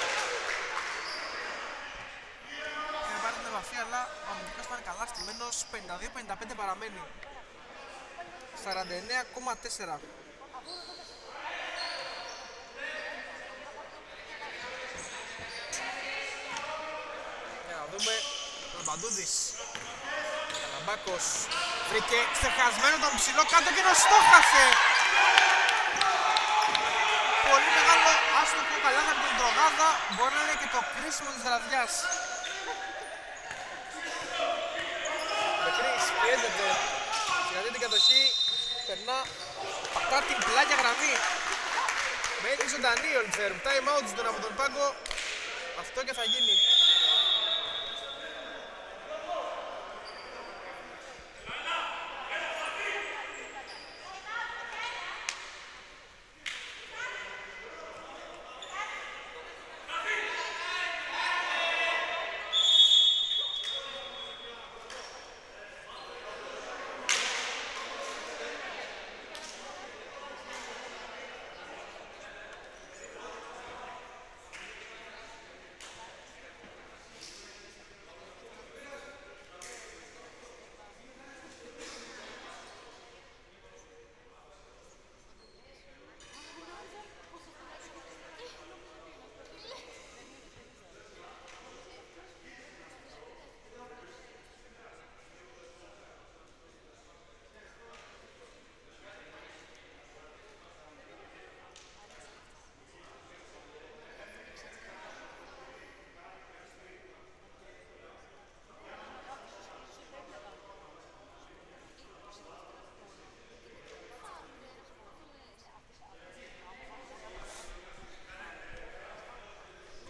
Έχει πάρει την επαφή, αλλά ο αμυντικός ήταν καλά στημένος. πενήντα δύο πενήντα πέντε παραμένει. σαράντα εννέα κόμμα τέσσερα. Για να δούμε τον Μπαντούδης. Καλαμπάκος βρήκε στεχασμένο τον ψηλό κάτω και τον στόχασε. Πολύ μεγάλο άστοχο καλάθι από τον Τρογάδα. Μπορεί να είναι και το κρίσιμο της βραδιάς. Μπεκρής πιέζεται. Συγκρατεί την κατοχή. Περνά. Πατά την πλάγια γραμμή. Μένει ζωντανή ο Ολυφέρμ. Time out στον από τον πάγκο. Αυτό και θα γίνει.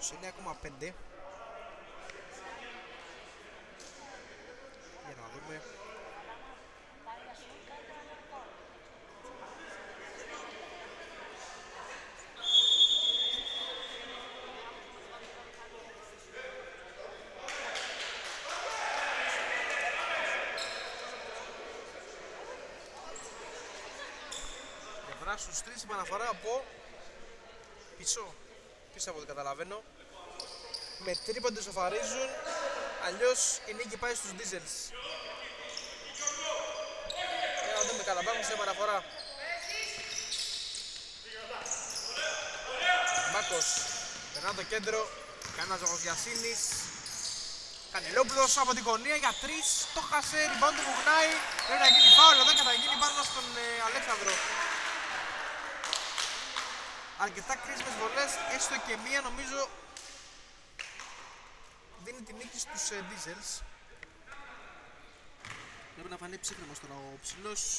είκοσι εννέα κόμμα πέντε. Για να δούμε. Διαφορά στους τρεις, επαναφορά από πίσω. Πίσω από ό,τι καταλαβαίνω. Με τρίποντες σοφαρίζουν, αλλιώς η νίκη πάει στους Diesels. Για να δούμε, Καλαμπάκος σε επαναφορά. Μπάκος, περνά το κέντρο, κανένας Ζογοδιασίνης. Κανελόπουλος από την γωνία για τρεις, το χασε, rebound του Μουγνάη. Πρέπει να γίνει φάουλ, εδώ και θα γίνει πάνω στον ε, Αλέξανδρο. Αρκετά κρίσιμες βολές, έστω και μία νομίζω δίνει τη νίκη στους ε, Diesels. Πρέπει να φανεί ψύχρεμος τώρα ο ψηλός.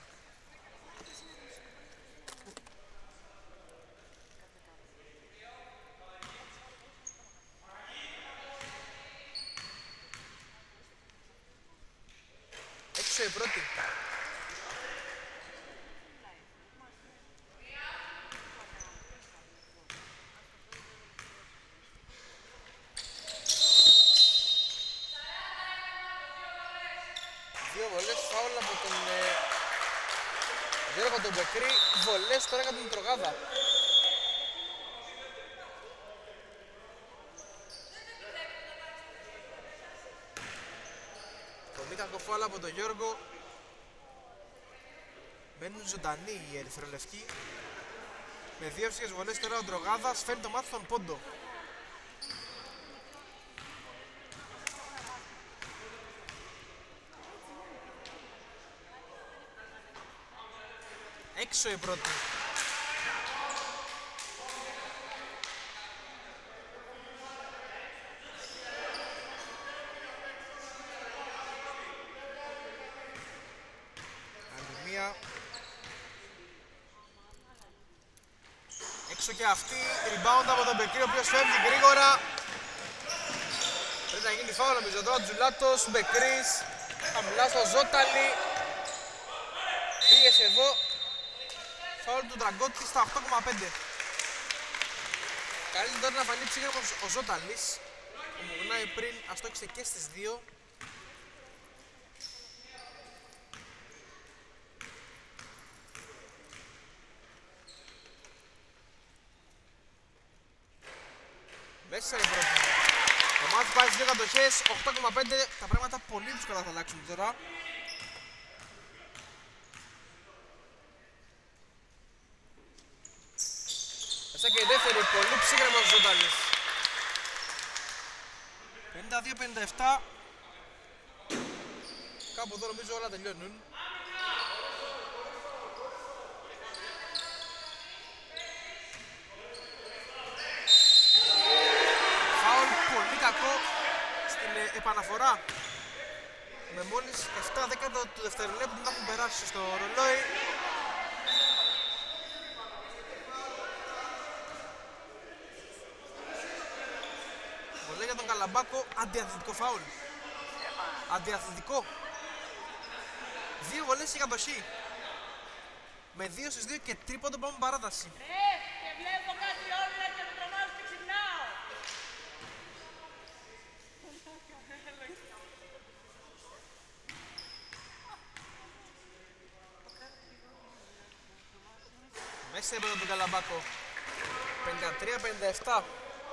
Έξω η πρώτη. Δύο βολές φάουλ από τον ε, Γιώργο τον Μπεκρή, βολές τώρα για την Τρογάδα. Πολύ κακό φάουλ από τον Γιώργο. Μένουν ζωντανοί οι ερυθρολευκοί. Με δύο εύστοχες βολές τώρα ο Τρογάδας φέρνει το μάτι στον πόντο. Έξω η πρώτη. Άλλη μία. Έξω και αυτή. Rebound από τον Μπεκρή, ο οποίος φεύγει γρήγορα. Πρέπει να γίνει φάουλ νομίζω τώρα. Τζουλάτος, Μπεκρής. Χαμηλά στο Ζώταλη. Πήγες εδώ. Φάουλ του Δραγκώτη στα οκτώ κόμμα πέντε. Καλύτερα τώρα να φανεί ψύχρεμος ο Ζώταλης. Ο Μουγνάη πριν αστόχισε και στις δύο. Μέσα η πρώτη. Το μάτι πάει στις δύο κατοχές, οκτώ κόμμα πέντε. Τα πράγματα πολύ δύσκολα θα αλλάξουν τώρα. Και η δεύτερη, πολύ ψύχρεμος Ζώταλης. πενήντα δύο πενήντα επτά. Κάπου εδώ νομίζω όλα τελειώνουν. Φάουλ πολύ κακό στην ε, επαναφορά. Με μόλις επτά δέκατα του δευτερολέπτου να έχουν περάσει στο ρολόι. Για τον Καλαμπάκο, αντιαθλητικό φάουλ. Αντιαθλητικό. Δύο βολές η κατοχή. Με δύο στις δύο και τρίποντο πάμε παράταση. Ναι, και βλέπω κάτι όλα και το τρομάζω και ξυπνάω. Μέσα έπαιρνε τον Καλαμπάκο. πενήντα τρία πενήντα επτά.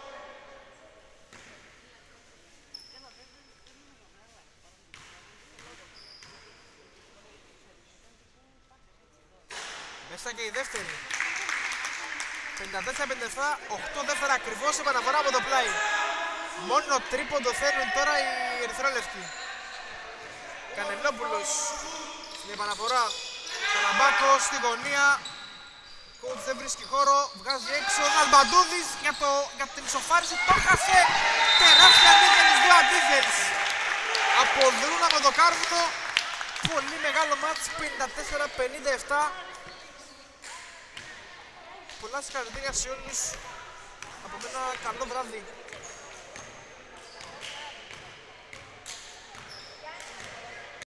Μέσα και η δεύτερη. πενήντα τέσσερα πενήντα επτά, οκτώ δεύτερα ακριβώς, επαναφορά από το πλάι. Μόνο τρίποντο θέλουν τώρα οι ερυθρόλευκοι. Κανελόπουλος στην επαναφορά. Καλαμπάκος στη γωνία. Κόουτς δεν βρίσκει χώρο, βγάζει έξω. Αλμπαντούδης για, το, για την ισοφάριση, το χάσε. Τεράστια νίκη για τους δύο Diesels. Αποδρούν από το κάρβουνο. Πολύ μεγάλο μάτς, πενήντα τέσσερα πενήντα επτά. Πολλά συγχαρητήρια σε όλους Από μένα καλό βράδυ.